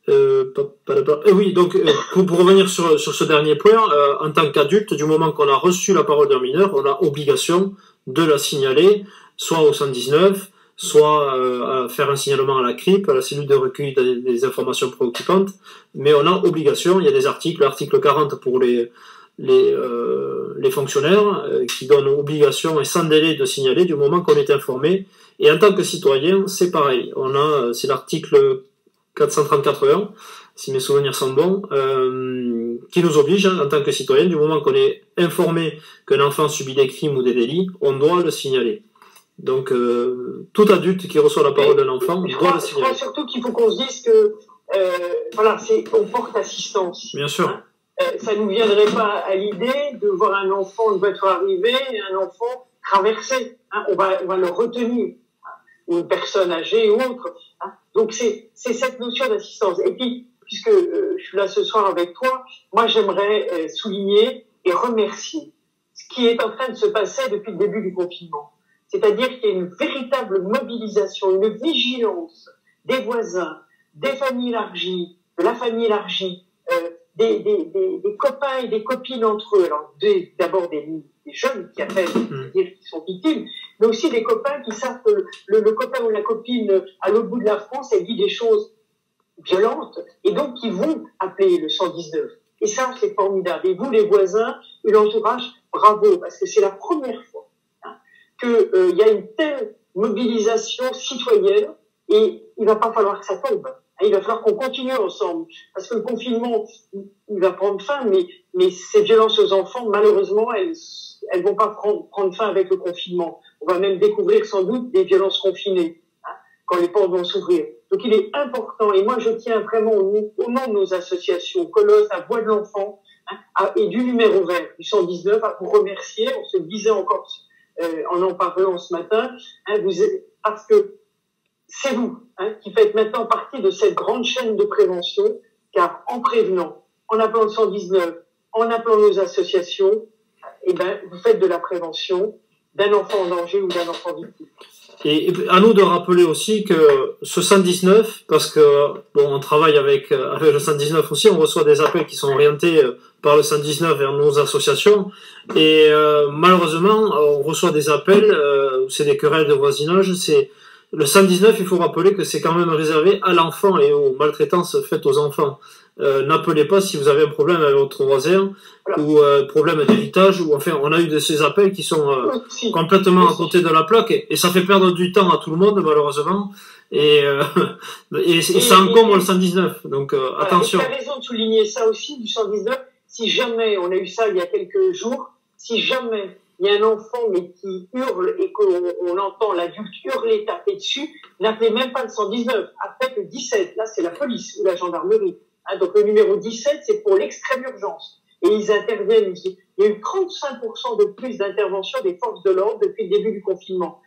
Euh, pa, pa, pa, euh, oui, donc euh, pour, pour revenir sur, sur ce dernier point, euh, en tant qu'adulte, du moment qu'on a reçu la parole d'un mineur, on a obligation de la signaler, soit au cent dix-neuf, soit euh, à faire un signalement à la C R I P, à la cellule de recueil des, des informations préoccupantes, mais on a obligation, il y a des articles, l'article quarante pour les, les, euh, les fonctionnaires, euh, qui donnent obligation et sans délai de signaler du moment qu'on est informé, et en tant que citoyen, c'est pareil, on a, c'est l'article quatre cent trente-quatre un, si mes souvenirs sont bons, euh, qui nous oblige, hein, en tant que citoyen, du moment qu'on est informé qu'un enfant subit des crimes ou des délits, on doit le signaler. Donc, euh, tout adulte qui reçoit la parole d'un enfant doit crois, le signaler. Je crois surtout qu'il faut qu'on se dise que, euh, voilà, c'est, on porte assistance. Bien sûr. Hein. Euh, ça ne nous viendrait pas à l'idée de voir un enfant, une voiture arriver, et un enfant traverser. Hein. On va, on va le retenir. Ou une personne âgée ou autre. Hein. Donc c'est c'est cette notion d'assistance. Et puis, puisque euh, je suis là ce soir avec toi, moi j'aimerais euh, souligner et remercier ce qui est en train de se passer depuis le début du confinement. C'est-à-dire qu'il y a une véritable mobilisation, une vigilance des voisins, des familles élargies, de la famille élargie, euh, des, des, des, des copains et des copines entre eux. Alors d'abord des, des jeunes qui appellent, c'est-à-dire qui sont victimes, mais aussi des copains qui savent que le, le copain ou la copine à l'autre bout de la France, elle dit des choses violentes, et donc qui vont appeler le cent dix-neuf. Et ça, c'est formidable. Et vous, les voisins et l'entourage, bravo, parce que c'est la première fois hein, qu'il euh, y a une telle mobilisation citoyenne, et il va pas falloir que ça tombe. Il va falloir qu'on continue ensemble, parce que le confinement, il va prendre fin, mais, mais ces violences aux enfants, malheureusement, elles elles vont pas prendre, prendre fin avec le confinement. On va même découvrir sans doute des violences confinées, hein, quand les portes vont s'ouvrir. Donc il est important, et moi je tiens vraiment au, au nom de nos associations, Colosse, la Voix de l'Enfant, hein, à, et du numéro vert, du cent dix-neuf, à vous remercier. On se le disait encore euh, en en parlant ce matin, hein, vous, parce que c'est vous hein, qui faites maintenant partie de cette grande chaîne de prévention, car en prévenant, en appelant le cent dix-neuf, en appelant nos associations, eh ben, vous faites de la prévention d'un enfant en danger ou d'un enfant victime. Et à nous de rappeler aussi que ce cent dix-neuf, parce que bon, on travaille avec avec le cent dix-neuf aussi, on reçoit des appels qui sont orientés par le cent dix-neuf vers nos associations, et euh, malheureusement, on reçoit des appels, euh, c'est des querelles de voisinage, c'est le cent dix-neuf, il faut rappeler que c'est quand même réservé à l'enfant et aux maltraitances faites aux enfants. Euh, n'appelez pas si vous avez un problème avec votre voisin voilà. ou euh, problème d'héritage, ou enfin on a eu de ces appels qui sont euh, oui, complètement oui. à côté de la plaque, et, et ça fait perdre du temps à tout le monde malheureusement, et, euh, et, et, et ça encombre le cent dix-neuf, donc euh, voilà, attention. Tu as raison de souligner ça aussi du cent dix-neuf. Si jamais, on a eu ça il y a quelques jours, si jamais il y a un enfant mais qui hurle et qu'on on entend l'adulte hurler, taper dessus, n'appelez même pas le cent dix-neuf, appelez le dix-sept, là c'est la police ou la gendarmerie. Hein, donc le numéro dix-sept, c'est pour l'extrême urgence. Et ils interviennent ici. Il y a eu trente-cinq pour cent de plus d'intervention des forces de l'ordre depuis le début du confinement.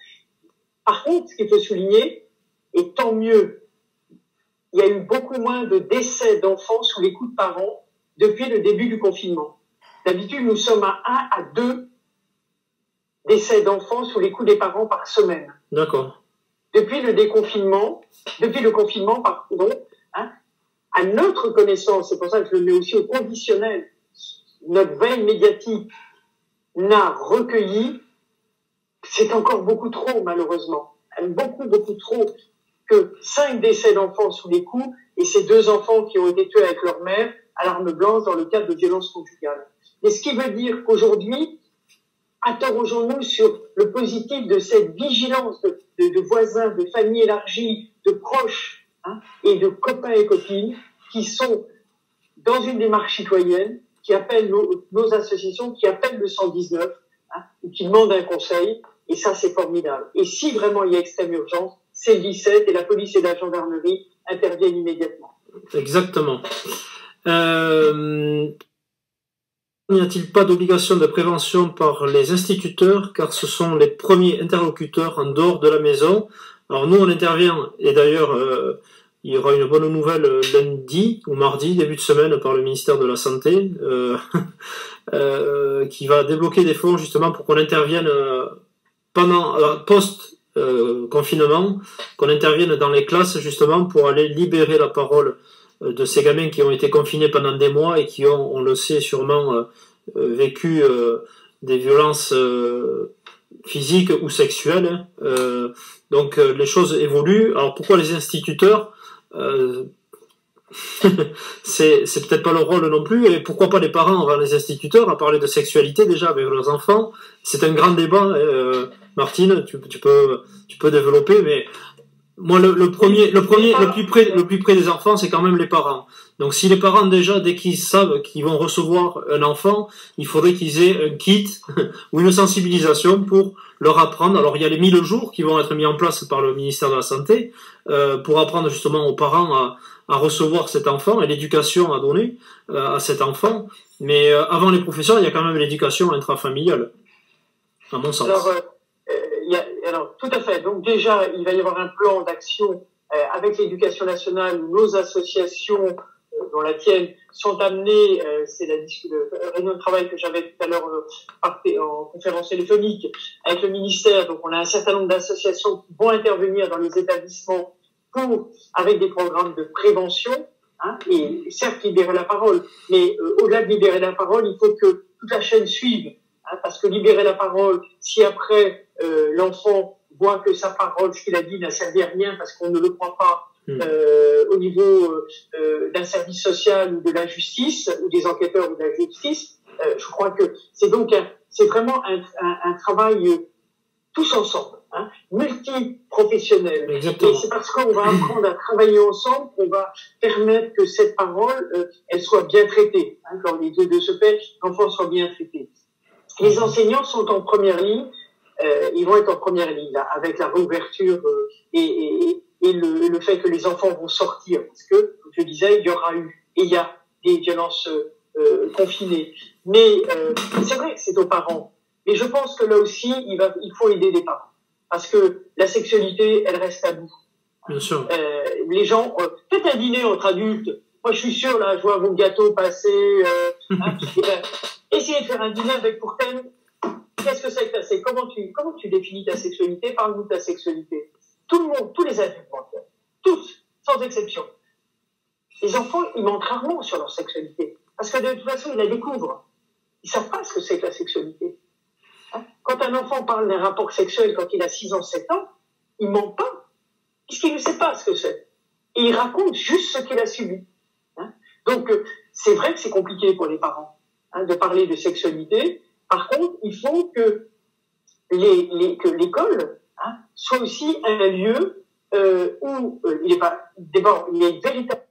Par contre, ce qu'il faut souligner, et tant mieux, il y a eu beaucoup moins de décès d'enfants sous les coups de parents depuis le début du confinement. D'habitude, nous sommes à un à deux décès d'enfants sous les coups des parents par semaine. D'accord. Depuis le déconfinement, depuis le confinement, pardon, hein, à notre connaissance, c'est pour ça que je le mets aussi au conditionnel, notre veille médiatique n'a recueilli, c'est encore beaucoup trop malheureusement, beaucoup beaucoup trop, que cinq décès d'enfants sous les coups, et ces deux enfants qui ont été tués avec leur mère à l'arme blanche dans le cadre de violences conjugales. Mais ce qui veut dire qu'aujourd'hui, interrogeons-nous sur le positif de cette vigilance de, de, de voisins, de familles élargies, de proches, hein, et de copains et copines qui sont dans une démarche citoyenne, qui appellent nos, nos associations, qui appellent le cent dix-neuf, hein, ou qui demandent un conseil, et ça c'est formidable. Et si vraiment il y a extrême urgence, c'est le dix-sept, et la police et la gendarmerie interviennent immédiatement. Exactement. Euh... N'y a-t-il pas d'obligation de prévention par les instituteurs, car ce sont les premiers interlocuteurs en dehors de la maison? Alors nous, on intervient, et d'ailleurs, euh, il y aura une bonne nouvelle lundi ou mardi, début de semaine, par le ministère de la Santé, euh, euh, qui va débloquer des fonds justement pour qu'on intervienne euh, pendant, euh, post-confinement, euh, qu'on intervienne dans les classes justement pour aller libérer la parole de ces gamins qui ont été confinés pendant des mois et qui ont, on le sait sûrement, euh, vécu euh, des violences euh, physiques ou sexuelles. Euh, donc euh, les choses évoluent. Alors pourquoi les instituteurs euh, c'est, c'est peut-être pas leur rôle non plus, et pourquoi pas les parents envers les instituteurs à parler de sexualité déjà avec leurs enfants. C'est un grand débat, euh, Martine, tu, tu peux tu peux développer, mais moi le, le premier le premier le plus près le plus près des enfants, c'est quand même les parents. Donc si les parents déjà, dès qu'ils savent qu'ils vont recevoir un enfant, il faudrait qu'ils aient un kit ou une sensibilisation pour leur apprendre. Alors il y a les mille jours qui vont être mis en place par le ministère de la Santé euh, pour apprendre justement aux parents à à recevoir cet enfant et l'éducation à donner euh, à cet enfant. Mais euh, avant les professeurs, il y a quand même l'éducation intrafamiliale, à mon sens. Alors, euh, y a, alors, tout à fait. Donc déjà, il va y avoir un plan d'action euh, avec l'éducation nationale, où nos associations, euh, dont la tienne, sont amenées, euh, c'est la le réunion de travail que j'avais tout à l'heure euh, en conférence téléphonique avec le ministère. Donc on a un certain nombre d'associations qui vont intervenir dans les établissements pour, avec des programmes de prévention, hein, et certes libérer la parole, mais euh, au-delà de libérer la parole, il faut que toute la chaîne suive, hein, parce que libérer la parole, si après euh, l'enfant voit que sa parole, ce qu'il a dit n'a servi à rien parce qu'on ne le croit pas euh, au niveau euh, d'un service social ou de la justice, ou des enquêteurs ou de la justice, euh, je crois que c'est donc un, c'est vraiment un, un, un travail euh, tous ensemble. Hein, multi-professionnel. Et c'est parce qu'on va apprendre à travailler ensemble qu'on va permettre que cette parole, euh, elle soit bien traitée. Hein, quand les deux de ce fait, l'enfant soit bien traité. Les enseignants sont en première ligne. Euh, ils vont être en première ligne là, avec la réouverture euh, et, et, et le, le fait que les enfants vont sortir. Parce que, comme je disais, il y aura eu et il y a des violences euh, confinées. Mais euh, c'est vrai que c'est aux parents. Mais je pense que là aussi, il, va, il faut aider les parents. Parce que la sexualité, elle reste tabou. Bien sûr. Euh, les gens, euh, faites un dîner entre adultes. Moi, je suis sûr, là, je vois vos gâteaux passer. Euh, hein, et ben, essayez de faire un dîner avec pour thème. Qu'est-ce que c'est que ta sexualité ? Comment tu, comment tu définis ta sexualité ? Parle-nous de ta sexualité. Tout le monde, tous les adultes vont le faire. Tous, sans exception. Les enfants, ils mentent rarement sur leur sexualité. Parce que de toute façon, ils la découvrent. Ils savent pas ce que c'est que la sexualité. Quand un enfant parle d'un rapport sexuel quand il a six ans, sept ans, il ment pas, puisqu'il ne sait pas ce que c'est. Et il raconte juste ce qu'il a subi. Hein. Donc, euh, c'est vrai que c'est compliqué pour les parents hein, de parler de sexualité. Par contre, il faut que les, les, que l'école hein, soit aussi un lieu euh, où euh, il est pas, d'abord, il y a une véritable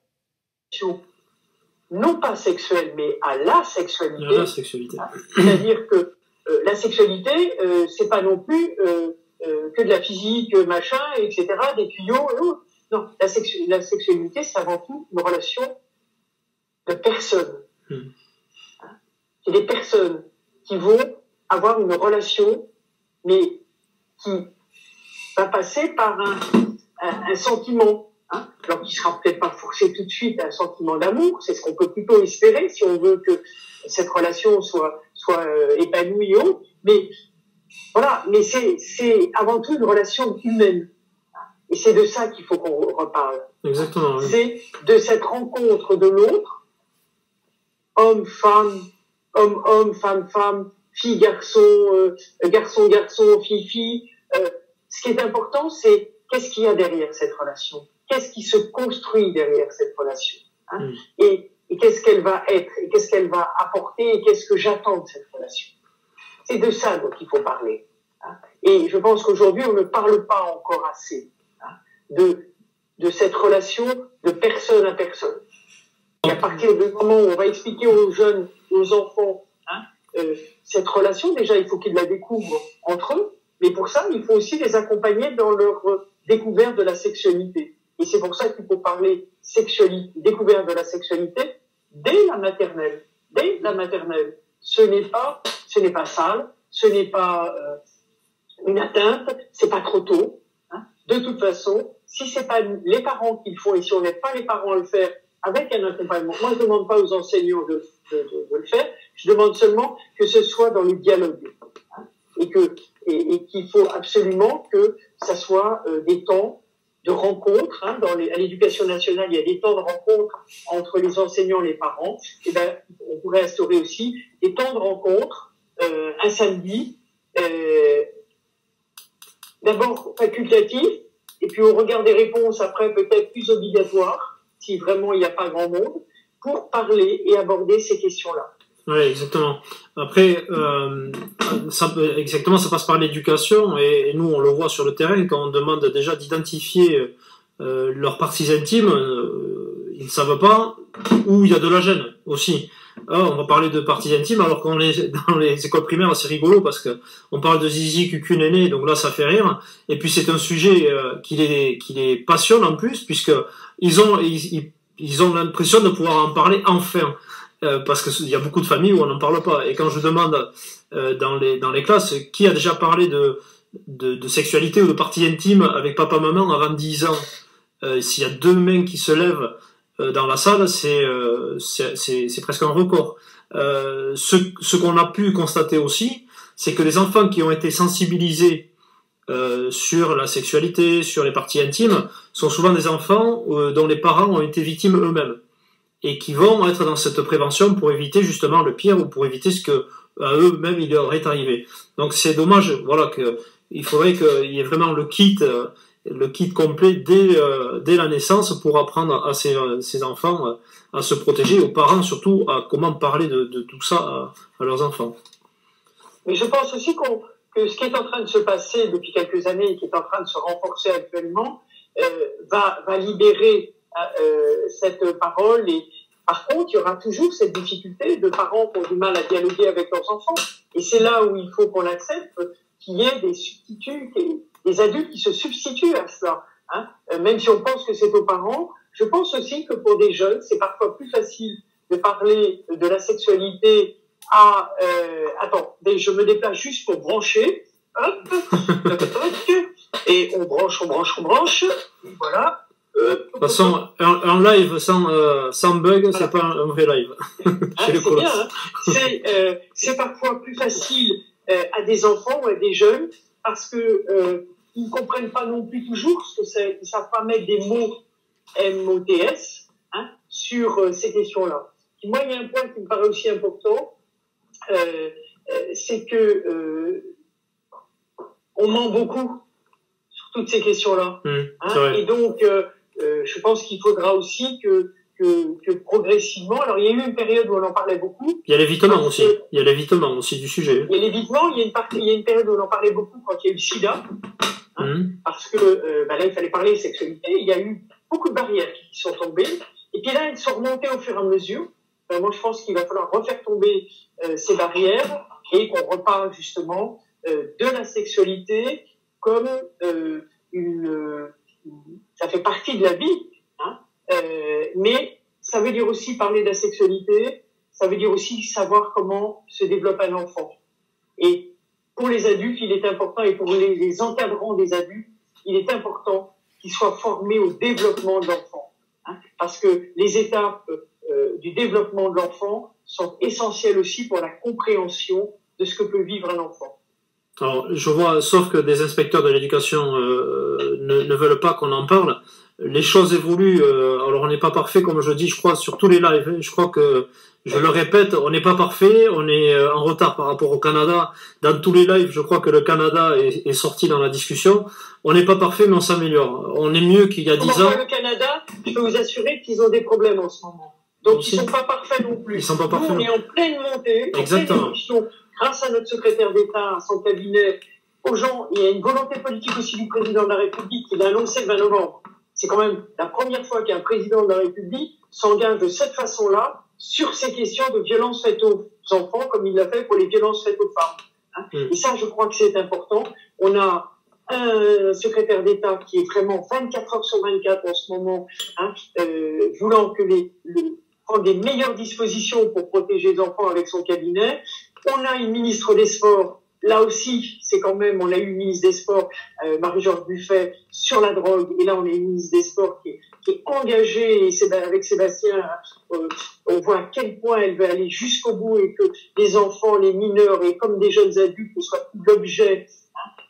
non pas sexuelle, mais à la sexualité. À la sexualité. Hein. C'est-à-dire que Euh, la sexualité, euh, c'est pas non plus euh, euh, que de la physique, machin, et cetera, des tuyaux et autres. Non, la, sexu- la sexualité, c'est avant tout une relation de personnes. Mm. Hein? C'est des personnes qui vont avoir une relation, mais qui va passer par un, un, un sentiment. Hein? Alors, qui sera peut-être pas forcé tout de suite à un sentiment d'amour, c'est ce qu'on peut plutôt espérer si on veut que cette relation soit, soit euh, épanouie et autre. Mais voilà, mais c'est, c'est avant tout une relation humaine. Et c'est de ça qu'il faut qu'on reparle. Exactement. Oui. C'est de cette rencontre de l'autre, homme, femme, homme, homme, femme, femme, fille, garçon, euh, garçon, garçon, fille, fille. Euh, ce qui est important, c'est qu'est-ce qu'il y a derrière cette relation ? Qu'est-ce qui se construit derrière cette relation hein mm. et, et qu'est-ce qu'elle va être Et qu'est-ce qu'elle va apporter Et qu'est-ce que j'attends de cette relation ? C'est de ça dont il faut parler. Hein et je pense qu'aujourd'hui, on ne parle pas encore assez hein, de, de cette relation de personne à personne. Et à partir du moment où on va expliquer aux jeunes, aux enfants, hein, euh, cette relation, déjà, il faut qu'ils la découvrent entre eux. Mais pour ça, il faut aussi les accompagner dans leur découverte de la sexualité. Et c'est pour ça qu'il faut parler sexualité, découverte de la sexualité dès la maternelle. Dès la maternelle. Ce n'est pas, ce n'est pas sale, ce n'est pas euh, une atteinte, c'est pas trop tôt. Hein. De toute façon, si c'est pas les parents qui le font et si on n'aide pas les parents à le faire avec un accompagnement, moi je demande pas aux enseignants de, de, de, de le faire, je demande seulement que ce soit dans le dialogue. Hein. Et que, et, et qu'il faut absolument que ça soit euh, des temps de rencontres. Hein, dans les, à l'éducation nationale, il y a des temps de rencontres entre les enseignants et les parents. Et ben, on pourrait instaurer aussi des temps de rencontres euh, un samedi, euh, d'abord facultatif, et puis au regard des réponses, après peut-être plus obligatoire, si vraiment il n'y a pas grand monde, pour parler et aborder ces questions-là. Oui, exactement. Après, euh, ça, exactement, ça passe par l'éducation, et, et nous, on le voit sur le terrain, quand on demande déjà d'identifier euh, leurs parties intimes, euh, ils ne savent pas où il y a de la gêne aussi. Alors, on va parler de parties intimes, alors qu'on est dans les écoles primaires, c'est rigolo parce que on parle de zizi, cucu, néné, donc là, ça fait rire. Et puis, c'est un sujet euh, qui les, qui les passionne en plus, puisque ils ont, ils, ils ont l'impression de pouvoir en parler enfin. Euh, parce qu'il y a beaucoup de familles où on n'en parle pas. Et quand je demande euh, dans les dans les classes qui a déjà parlé de de, de sexualité ou de parties intimes avec papa maman avant dix ans, euh, s'il y a deux mains qui se lèvent euh, dans la salle, c'est euh, c'est c'est presque un record. Euh, ce ce qu'on a pu constater aussi, c'est que les enfants qui ont été sensibilisés euh, sur la sexualité, sur les parties intimes, sont souvent des enfants euh, dont les parents ont été victimes eux-mêmes, et qui vont être dans cette prévention pour éviter justement le pire ou pour éviter ce que à eux-mêmes il leur est arrivé. Donc c'est dommage, voilà, que il faudrait qu'il y ait vraiment le kit, le kit complet dès euh, dès la naissance pour apprendre à ces, ces enfants à se protéger, aux parents surtout à comment parler de, de tout ça à, à leurs enfants. Mais je pense aussi qu'on, que ce qui est en train de se passer depuis quelques années et qui est en train de se renforcer actuellement euh, va va libérer Euh, cette parole. Et par contre, il y aura toujours cette difficulté de parents qui ont du mal à dialoguer avec leurs enfants. Et c'est là où il faut qu'on accepte qu'il y ait des substituts, des adultes qui se substituent à cela. Hein. Même si on pense que c'est aux parents, je pense aussi que pour des jeunes, c'est parfois plus facile de parler de la sexualité à... Euh, attends, je me déplace juste pour brancher. Hop, et on branche, on branche, on branche. Et voilà. De toute façon, un, un live sans, euh, sans bug, voilà. C'est pas un, un vrai live. Ah, c'est bien, hein. C'est euh, c'est parfois plus facile euh, à des enfants ou à des jeunes parce que euh, ils ne comprennent pas non plus toujours ce que c'est, ils ne savent pas mettre des mots M O T S hein, sur euh, ces questions-là. Et moi, il y a un point qui me paraît aussi important, euh, euh, c'est que euh, on ment beaucoup sur toutes ces questions-là. Mmh, hein, et donc, euh, Euh, je pense qu'il faudra aussi que, que, que progressivement... Alors, il y a eu une période où on en parlait beaucoup. Il y a l'évitement aussi. Que, il y a l'évitement aussi du sujet. Il y a l'évitement. Il y a une partie, il y a une période où on en parlait beaucoup quand il y a eu le sida. Hein, mmh. Parce que euh, bah là, il fallait parler de sexualité. Il y a eu beaucoup de barrières qui sont tombées. Et puis là, elles sont remontées au fur et à mesure. Euh, moi, je pense qu'il va falloir refaire tomber euh, ces barrières et qu'on reparle justement euh, de la sexualité comme euh, une... Euh, ça fait partie de la vie, hein, euh, mais ça veut dire aussi parler de la sexualité, ça veut dire aussi savoir comment se développe un enfant. Et pour les adultes, il est important, et pour les, les encadrants des adultes, il est important qu'ils soient formés au développement de l'enfant. Hein, parce que les étapes euh, du développement de l'enfant sont essentielles aussi pour la compréhension de ce que peut vivre un enfant. Alors, je vois, sauf que des inspecteurs de l'éducation euh, ne, ne veulent pas qu'on en parle. Les choses évoluent. Euh, alors, on n'est pas parfait, comme je dis, je crois, sur tous les lives. Hein, je crois que, je le répète, on n'est pas parfait. On est en retard par rapport au Canada. Dans tous les lives, je crois que le Canada est, est sorti dans la discussion. On n'est pas parfait, mais on s'améliore. On est mieux qu'il y a dix ans. Le Canada, je peux vous assurer qu'ils ont des problèmes en ce moment. Donc, ils ne sont pas parfaits non plus. Ils sont pas parfaits. Nous, on est en pleine montée. Exactement. En pleine grâce à notre secrétaire d'État, à son cabinet, aux gens, il y a une volonté politique aussi du président de la République qui l'a annoncé le vingt novembre. C'est quand même la première fois qu'un président de la République s'engage de cette façon-là sur ces questions de violences faites aux enfants, comme il l'a fait pour les violences faites aux femmes. Hein. Mm. Et ça, je crois que c'est important. On a un secrétaire d'État qui est vraiment vingt-quatre heures sur vingt-quatre en ce moment, hein, euh, voulant que les, les prendre des meilleures dispositions pour protéger les enfants avec son cabinet. On a une ministre des Sports, là aussi, c'est quand même, on a eu une ministre des Sports, euh, Marie-Georges Buffet, sur la drogue, et là on a une ministre des Sports qui est, qui est engagée, et c'est, avec Sébastien, euh, on voit à quel point elle veut aller jusqu'au bout, et que les enfants, les mineurs, et comme des jeunes adultes, ne soient plus l'objet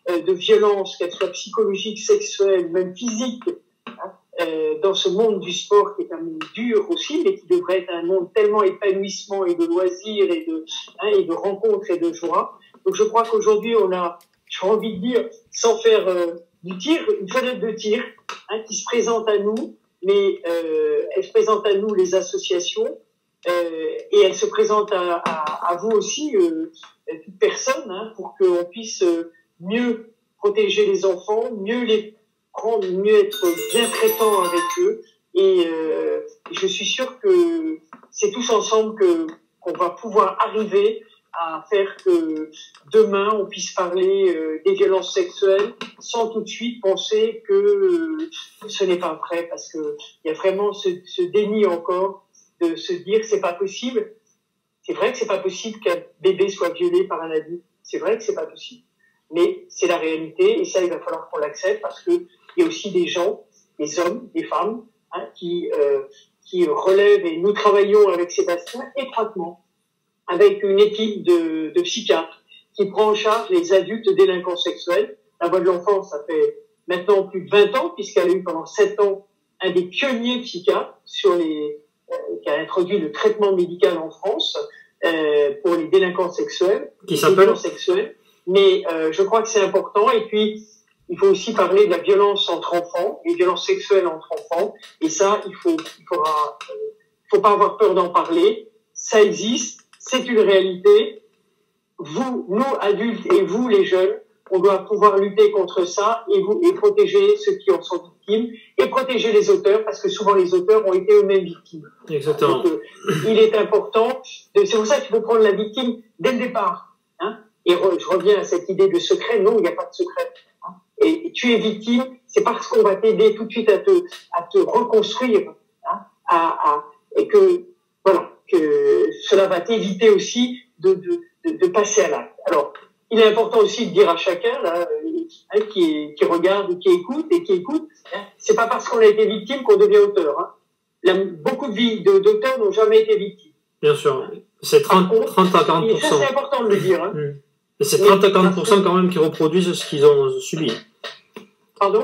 euh, de violence, qu'elle soit psychologique, sexuelle, même physique, hein, euh, dans ce monde du sport qui est un monde dur aussi, mais qui devrait être un monde tellement épanouissement et de loisirs et de, hein, et de rencontres et de joie. Donc je crois qu'aujourd'hui on a, j'ai envie de dire, sans faire euh, du tir, une fenêtre de tir hein, qui se présente à nous, mais euh, elle se présente à nous les associations euh, et elle se présente à, à, à vous aussi, euh, toute personne, hein, pour qu'on puisse mieux protéger les enfants, mieux les prendre, mieux être bien traitant avec eux. Et euh, je suis sûr que c'est tous ensemble que qu'on va pouvoir arriver à faire que demain on puisse parler euh, des violences sexuelles sans tout de suite penser que euh, ce n'est pas vrai, parce que il y a vraiment ce, ce déni encore de se dire c'est pas possible. C'est vrai que c'est pas possible qu'un bébé soit violé par un adulte. C'est vrai que c'est pas possible. Mais c'est la réalité et ça, il va falloir qu'on l'accepte parce que il y a aussi des gens, des hommes, des femmes, hein, qui, euh, qui relèvent, et nous travaillons avec Sébastien étroitement avec une équipe de, de psychiatres qui prend en charge les adultes délinquants sexuels. La Voix de l'enfant, ça fait maintenant plus de vingt ans puisqu'elle a eu pendant sept ans un des pionniers psychiatres sur les, euh, qui a introduit le traitement médical en France euh, pour les délinquants sexuels. Qui s'appelle sexuels. Mais euh, je crois que c'est important. Et puis, il faut aussi parler de la violence entre enfants, les violences sexuelles entre enfants. Et ça, il faut, il faudra, euh, faut pas avoir peur d'en parler. Ça existe, c'est une réalité. Vous, nous adultes et vous les jeunes, on doit pouvoir lutter contre ça et vous et protéger ceux qui en sont victimes et protéger les auteurs parce que souvent les auteurs ont été eux-mêmes victimes. Exactement. Donc, euh, il est important. De, c'est pour ça qu'il faut prendre la victime dès le départ. Hein. Et re, je reviens à cette idée de secret. Non, il n'y a pas de secret. Hein. Et, et tu es victime, c'est parce qu'on va t'aider tout de suite à te à te reconstruire, hein, à, à et que voilà que cela va t'éviter aussi de de de, de passer à l'acte. Alors il est important aussi de dire à chacun là, hein, qui, qui regarde ou qui écoute et qui écoute, hein, c'est pas parce qu'on a été victime qu'on devient auteur. Hein. La, beaucoup de vies de, d'auteurs n'ont jamais été victimes. Bien sûr, c'est trente, contre, trente à quarante pour cent. Ça, c'est important de le dire. Hein. Mmh. Et c'est trente à quarante pour cent quand même qui reproduisent ce qu'ils ont subi. Pardon ?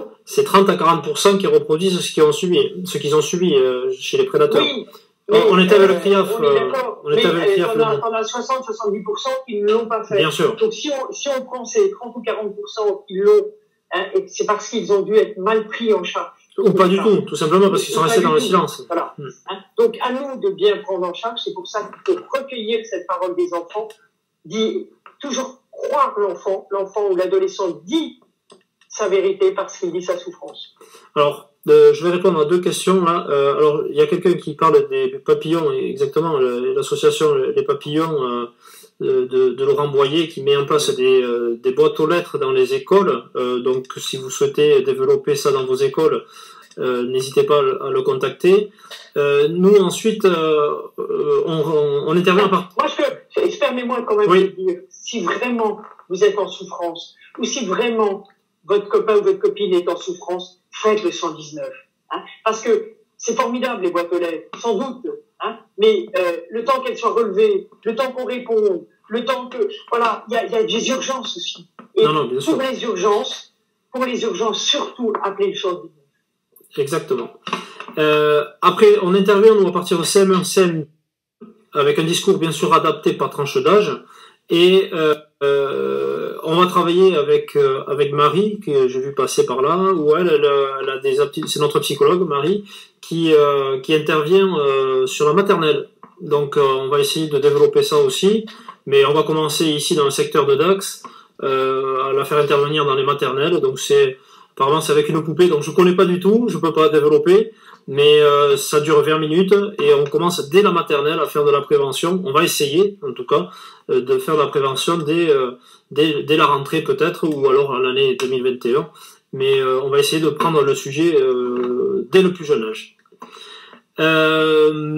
C'est trente à quarante pour cent qui reproduisent ce qu'ils ont subi, ce qu'ils ont subi euh, chez les prédateurs. Oui. Mais, on était avec euh, le C R I A F. On est d'accord. On était mais avec le C R I A F. On a, on a soixante à soixante-dix pour cent qui ne l'ont pas fait. Bien sûr. Donc si on, si on prend ces trente ou quarante pour cent qui l'ont, hein, et c'est parce qu'ils ont dû être mal pris en charge. Ou pas du tout, tout simplement parce qu'ils sont restés dans le silence. Voilà. Hmm. Hein, donc à nous de bien prendre en charge, c'est pour ça qu'il faut recueillir cette parole des enfants, dit toujours croire l'enfant, l'enfant ou l'adolescent dit sa vérité parce qu'il dit sa souffrance. Alors, euh, je vais répondre à deux questions là. Euh, alors, il y a quelqu'un qui parle des papillons, exactement, l'association Les Papillons euh, de, de Laurent Boyer qui met en place des, euh, des boîtes aux lettres dans les écoles. Euh, donc, si vous souhaitez développer ça dans vos écoles, euh, n'hésitez pas à le contacter. Euh, nous, ensuite, euh, on, on, on intervient par... Moi, je, permets-moi quand même oui. de dire, si vraiment vous êtes en souffrance, ou si vraiment votre copain ou votre copine est en souffrance, faites le cent dix-neuf. Hein, parce que c'est formidable, les boîtes aux lettres, sans doute. Hein, mais euh, le temps qu'elles soient relevées, le temps qu'on réponde, le temps que... Voilà, il y a, y a des urgences aussi. Et non, non, bien sûr. pour les urgences, pour les urgences, surtout, appelez le cent dix-neuf. Exactement. Euh, après, on intervient, nous, à partir de C M un, C M deux, avec un discours bien sûr adapté par tranche d'âge, et euh, euh, on va travailler avec euh, avec Marie, que j'ai vu passer par là, où elle, elle, elle a des aptitudes, c'est notre psychologue, Marie, qui euh, qui intervient euh, sur la maternelle. Donc, euh, on va essayer de développer ça aussi, mais on va commencer ici dans le secteur de Dax, euh, à la faire intervenir dans les maternelles. Donc, c'est apparemment, c'est avec une poupée, donc je connais pas du tout, je peux pas développer, mais euh, ça dure vingt minutes et on commence dès la maternelle à faire de la prévention. On va essayer, en tout cas, euh, de faire de la prévention dès, euh, dès, dès la rentrée peut-être, ou alors à l'année deux mille vingt et un, mais euh, on va essayer de prendre le sujet euh, dès le plus jeune âge. Euh,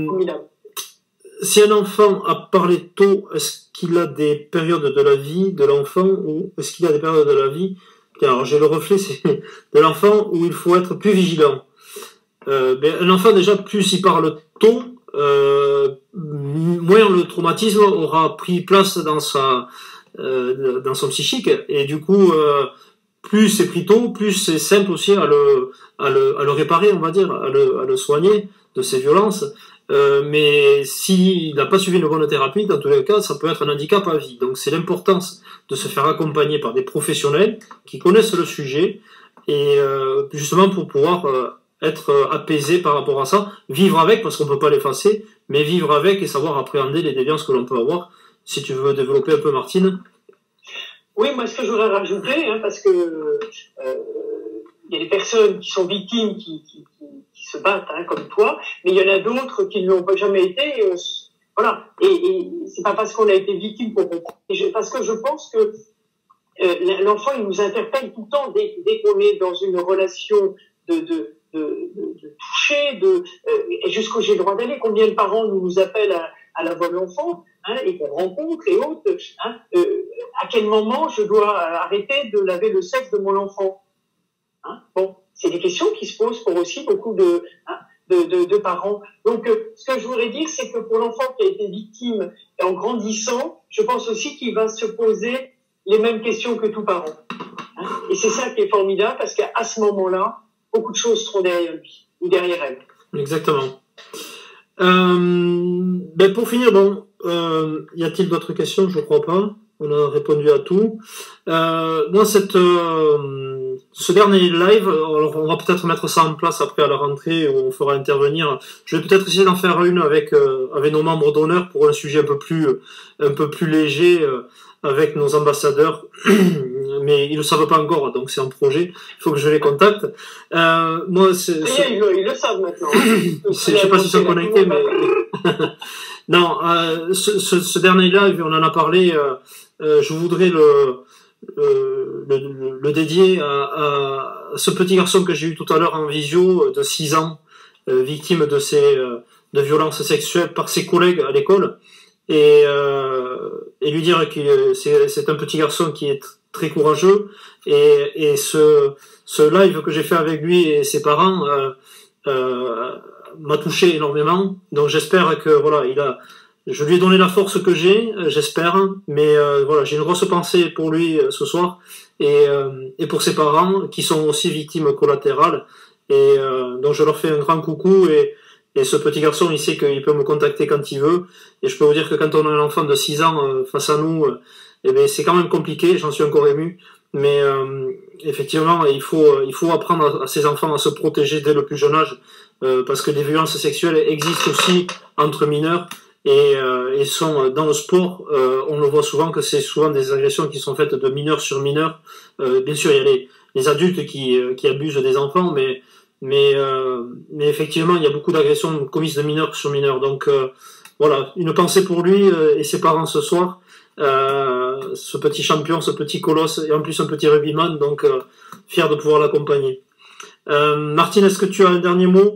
si un enfant a parlé tôt, est-ce qu'il a des périodes de la vie de l'enfant, ou est-ce qu'il a des périodes de la vie Alors, j'ai le reflet c'est de l'enfant où il faut être plus vigilant. Euh, ben, un enfant, déjà, plus il parle tôt, euh, moins le traumatisme aura pris place dans sa, euh, dans son psychique, et du coup, euh, plus c'est pris tôt, plus c'est simple aussi à le, à le, à le réparer, on va dire, à le, à le soigner de ces violences. Euh, mais s'il n'a pas suivi une bonne thérapie, dans tous les cas, ça peut être un handicap à vie. Donc c'est l'importance de se faire accompagner par des professionnels qui connaissent le sujet et euh, justement pour pouvoir euh, être euh, apaisé par rapport à ça, vivre avec parce qu'on peut pas l'effacer, mais vivre avec et savoir appréhender les déviances que l'on peut avoir. Si tu veux développer un peu, Martine. Oui, moi ce que je voudrais rajouter, hein, parce que euh, il y a des personnes qui sont victimes qui, qui, qui, qui se battent hein, comme toi, mais il y en a d'autres qui ne l'ont pas jamais été. Et on, voilà, et, et c'est pas parce qu'on a été victime qu'on comprend. Et je, parce que je pense que euh, l'enfant il nous interpelle tout le temps dès, dès qu'on est dans une relation de, de, de, de, de toucher, de euh, jusqu'au j'ai le droit d'aller. Combien de parents nous, nous appellent à, à la voix de l'enfant hein, et qu'on rencontre et autres. Hein, euh, à quel moment je dois arrêter de laver le sexe de mon enfant? Hein, bon, c'est des questions qui se posent pour aussi beaucoup de, hein, de, de, de parents. Donc, euh, ce que je voudrais dire, c'est que pour l'enfant qui a été victime, et en grandissant, je pense aussi qu'il va se poser les mêmes questions que tout parent. Hein, et c'est ça qui est formidable, parce qu'à ce moment-là, beaucoup de choses seront derrière lui, ou derrière elle. Exactement. Euh, ben pour finir, bon, euh, y a-t-il d'autres questions? Je crois pas. On a répondu à tout. Euh, moi, cette, euh, ce dernier live, alors on va peut-être mettre ça en place après à la rentrée où on fera intervenir. Je vais peut-être essayer d'en faire une avec euh, avec nos membres d'honneur pour un sujet un peu plus un peu plus léger euh, avec nos ambassadeurs. Mais ils le savent pas encore, donc c'est un projet. Il faut que je les contacte. Euh, moi, c'est, c'est... Ils, le, ils le savent maintenant. je sais pas s'ils sont connectés, mais non. Euh, ce, ce, ce dernier live, on en a parlé. Euh, Euh, je voudrais le, le, le, le dédier à, à ce petit garçon que j'ai eu tout à l'heure en visio de six ans, euh, victime de ces euh, de violences sexuelles par ses collègues à l'école, et, euh, et lui dire que c'est, c'est un petit garçon qui est très courageux, et, et ce, ce live que j'ai fait avec lui et ses parents euh, euh, m'a touché énormément. Donc j'espère que voilà, il a Je lui ai donné la force que j'ai, j'espère, mais euh, voilà, j'ai une grosse pensée pour lui euh, ce soir et, euh, et pour ses parents qui sont aussi victimes collatérales. Et euh, donc je leur fais un grand coucou et, et ce petit garçon, il sait qu'il peut me contacter quand il veut. Et je peux vous dire que quand on a un enfant de six ans euh, face à nous, euh, eh bien, c'est quand même compliqué. J'en suis encore ému, mais euh, effectivement, il faut il faut apprendre à, à ces enfants à se protéger dès le plus jeune âge euh, parce que les violences sexuelles existent aussi entre mineurs. Et, euh, et sont dans le sport, euh, on le voit souvent que c'est souvent des agressions qui sont faites de mineurs sur mineurs. Euh, bien sûr, il y a les, les adultes qui, euh, qui abusent des enfants, mais, mais, euh, mais effectivement, il y a beaucoup d'agressions commises de mineurs sur mineurs. Donc euh, voilà, une pensée pour lui euh, et ses parents ce soir. Euh, ce petit champion, ce petit colosse, et en plus un petit rugbyman, donc euh, fier de pouvoir l'accompagner. Euh, Martine, est-ce que tu as un dernier mot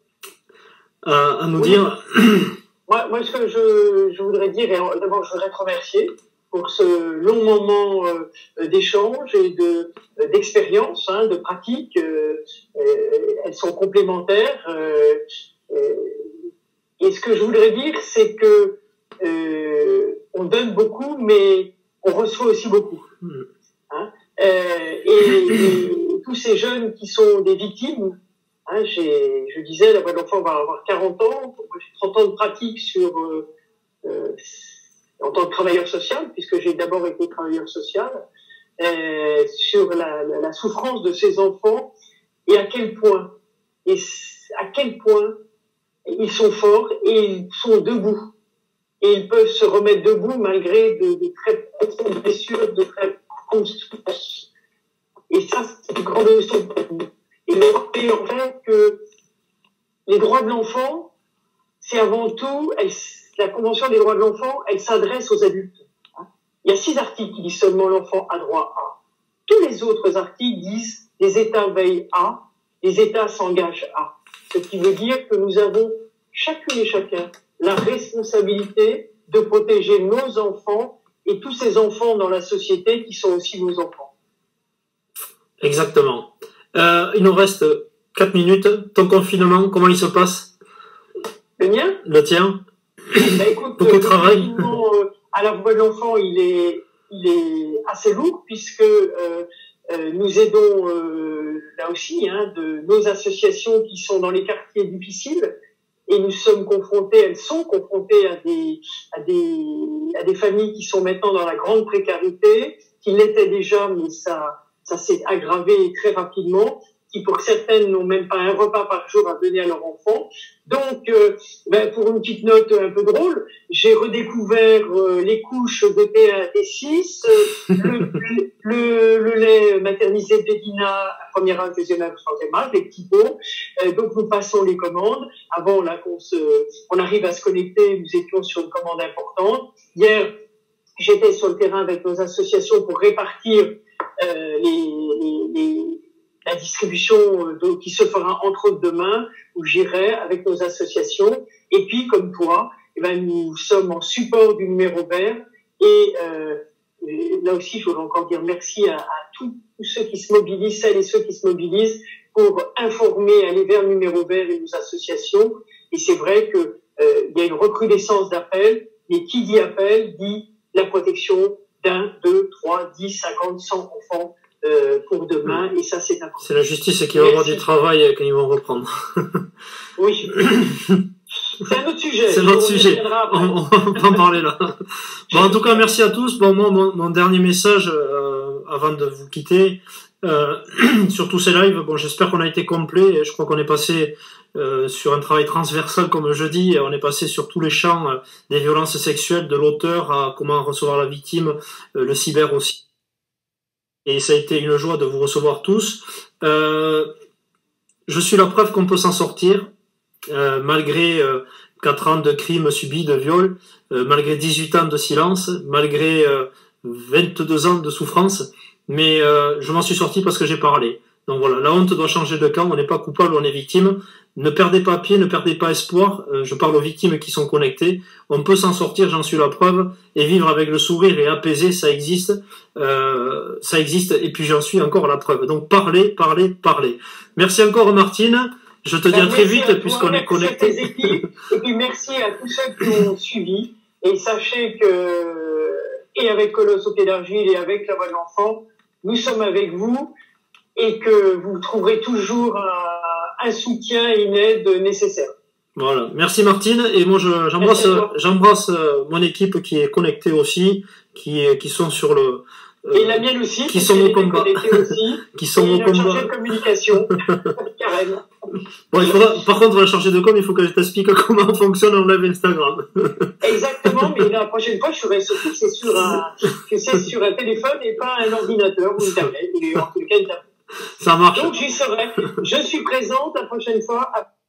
à, à nous oui. dire? Moi, moi, ce que je, je voudrais dire, et d'abord, je voudrais te remercier pour ce long moment euh, d'échange et de d'expérience, hein, de pratique. Euh, euh, elles sont complémentaires. Euh, euh, et ce que je voudrais dire, c'est que euh, on donne beaucoup, mais on reçoit aussi beaucoup. Hein, euh, et, et tous ces jeunes qui sont des victimes. Hein, j'ai, je disais, la voix de l'enfant va avoir quarante ans, moi j'ai trente ans de pratique sur, euh, euh, en tant que travailleur social, puisque j'ai d'abord été travailleur social, euh, sur la, la, la souffrance de ces enfants et à quel point, et à quel point ils sont forts et ils sont debout. Et ils peuvent se remettre debout malgré de, de très profondes blessures, de très profondes souffrances. Et ça, c'est une grande leçon pour nous. Et en fait que les droits de l'enfant, c'est avant tout, elle, la Convention des droits de l'enfant, elle s'adresse aux adultes. Il y a six articles qui disent seulement l'enfant a droit à. Tous les autres articles disent les États veillent à, les États s'engagent à. Ce qui veut dire que nous avons chacune et chacun la responsabilité de protéger nos enfants et tous ces enfants dans la société qui sont aussi nos enfants. Exactement. Euh, il nous reste quatre minutes. Ton confinement, comment il se passe? Le mien? Le tien? Bah, écoute, beaucoup de travail. Euh, à la voix de l'enfant, il est, il est assez lourd puisque euh, Euh, nous aidons euh, là aussi hein, de nos associations qui sont dans les quartiers difficiles et nous sommes confrontés, elles sont confrontées à des à des à des familles qui sont maintenant dans la grande précarité, qui l'étaient déjà, mais ça ça s'est aggravé très rapidement, qui pour certaines n'ont même pas un repas par jour à donner à leurs enfants. Donc, euh, ben, pour une petite note un peu drôle, j'ai redécouvert euh, les couches de T un, T six, euh, le, le, le lait maternisé de Bedina à premier âge, deuxième âge, troisième âge, les petits pots. Euh, donc, nous passons les commandes. Avant, là, qu'on se, on arrive à se connecter, nous étions sur une commande importante. Hier, j'étais sur le terrain avec nos associations pour répartir euh, les, les, les la distribution euh, qui se fera entre autres demain, où j'irai avec nos associations. Et puis, comme toi, eh ben, nous sommes en support du numéro vert. Et, euh, et là aussi, je voudrais encore dire merci à, à tous, tous ceux qui se mobilisent, celles et ceux qui se mobilisent pour informer, aller vers le numéro vert et nos associations. Et c'est vrai que euh, il y a une recrudescence d'appels. Et qui dit appel dit la protection d'un, deux, trois, dix, cinquante, cent enfants Euh, pour demain, et ça c'est important. C'est la justice qui va avoir du travail quand ils vont reprendre. Oui. C'est un autre sujet. C'est un autre sujet. On, on va en parler là. Bon, en tout cas, merci à tous. Bon, moi, mon, mon dernier message, euh, avant de vous quitter, euh, sur tous ces lives, bon, j'espère qu'on a été complet. Je crois qu'on est passé euh, sur un travail transversal, comme je dis. On est passé sur tous les champs euh, des violences sexuelles, de l'auteur à comment recevoir la victime, euh, le cyber aussi. Et ça a été une joie de vous recevoir tous. Euh, je suis la preuve qu'on peut s'en sortir, euh, malgré euh, quatre ans de crimes subis, de viols, euh, malgré dix-huit ans de silence, malgré euh, vingt-deux ans de souffrance. Mais euh, je m'en suis sorti parce que j'ai parlé. Donc voilà, la honte doit changer de camp. On n'est pas coupable, on est victime. Ne perdez pas pied, ne perdez pas espoir. Euh, je parle aux victimes qui sont connectées. On peut s'en sortir, j'en suis la preuve. Et vivre avec le sourire et apaisé, ça existe. Euh, ça existe. Et puis j'en suis encore la preuve. Donc parlez, parlez, parlez. Merci encore Martine. Je te dis ben, à très vite puisqu'on est connectés. Et puis merci à tous ceux qui ont suivi. Et sachez que, et avec Colosse au pied d'argile et avec la voix de l'enfant, nous sommes avec vous. Et que vous trouverez toujours un, un soutien et une aide nécessaire. Voilà. Merci Martine. Et moi, je, j'embrasse, j'embrasse mon équipe qui est connectée aussi, qui, qui sont sur le, euh, et la mienne aussi. Qui sont au combat. Aussi, qui sont au combat. De communication. Carrément. Bon, il faudra, par contre, la chargée de com, il faut que je t'explique comment fonctionne en live Instagram. Exactement, mais la prochaine fois, je serai surtout que c'est sur un, que c'est sur un téléphone et pas un ordinateur ou une tablette, ou en tout cas une tablette. Ça marche. Donc, j'y serai. Je suis présente la prochaine fois.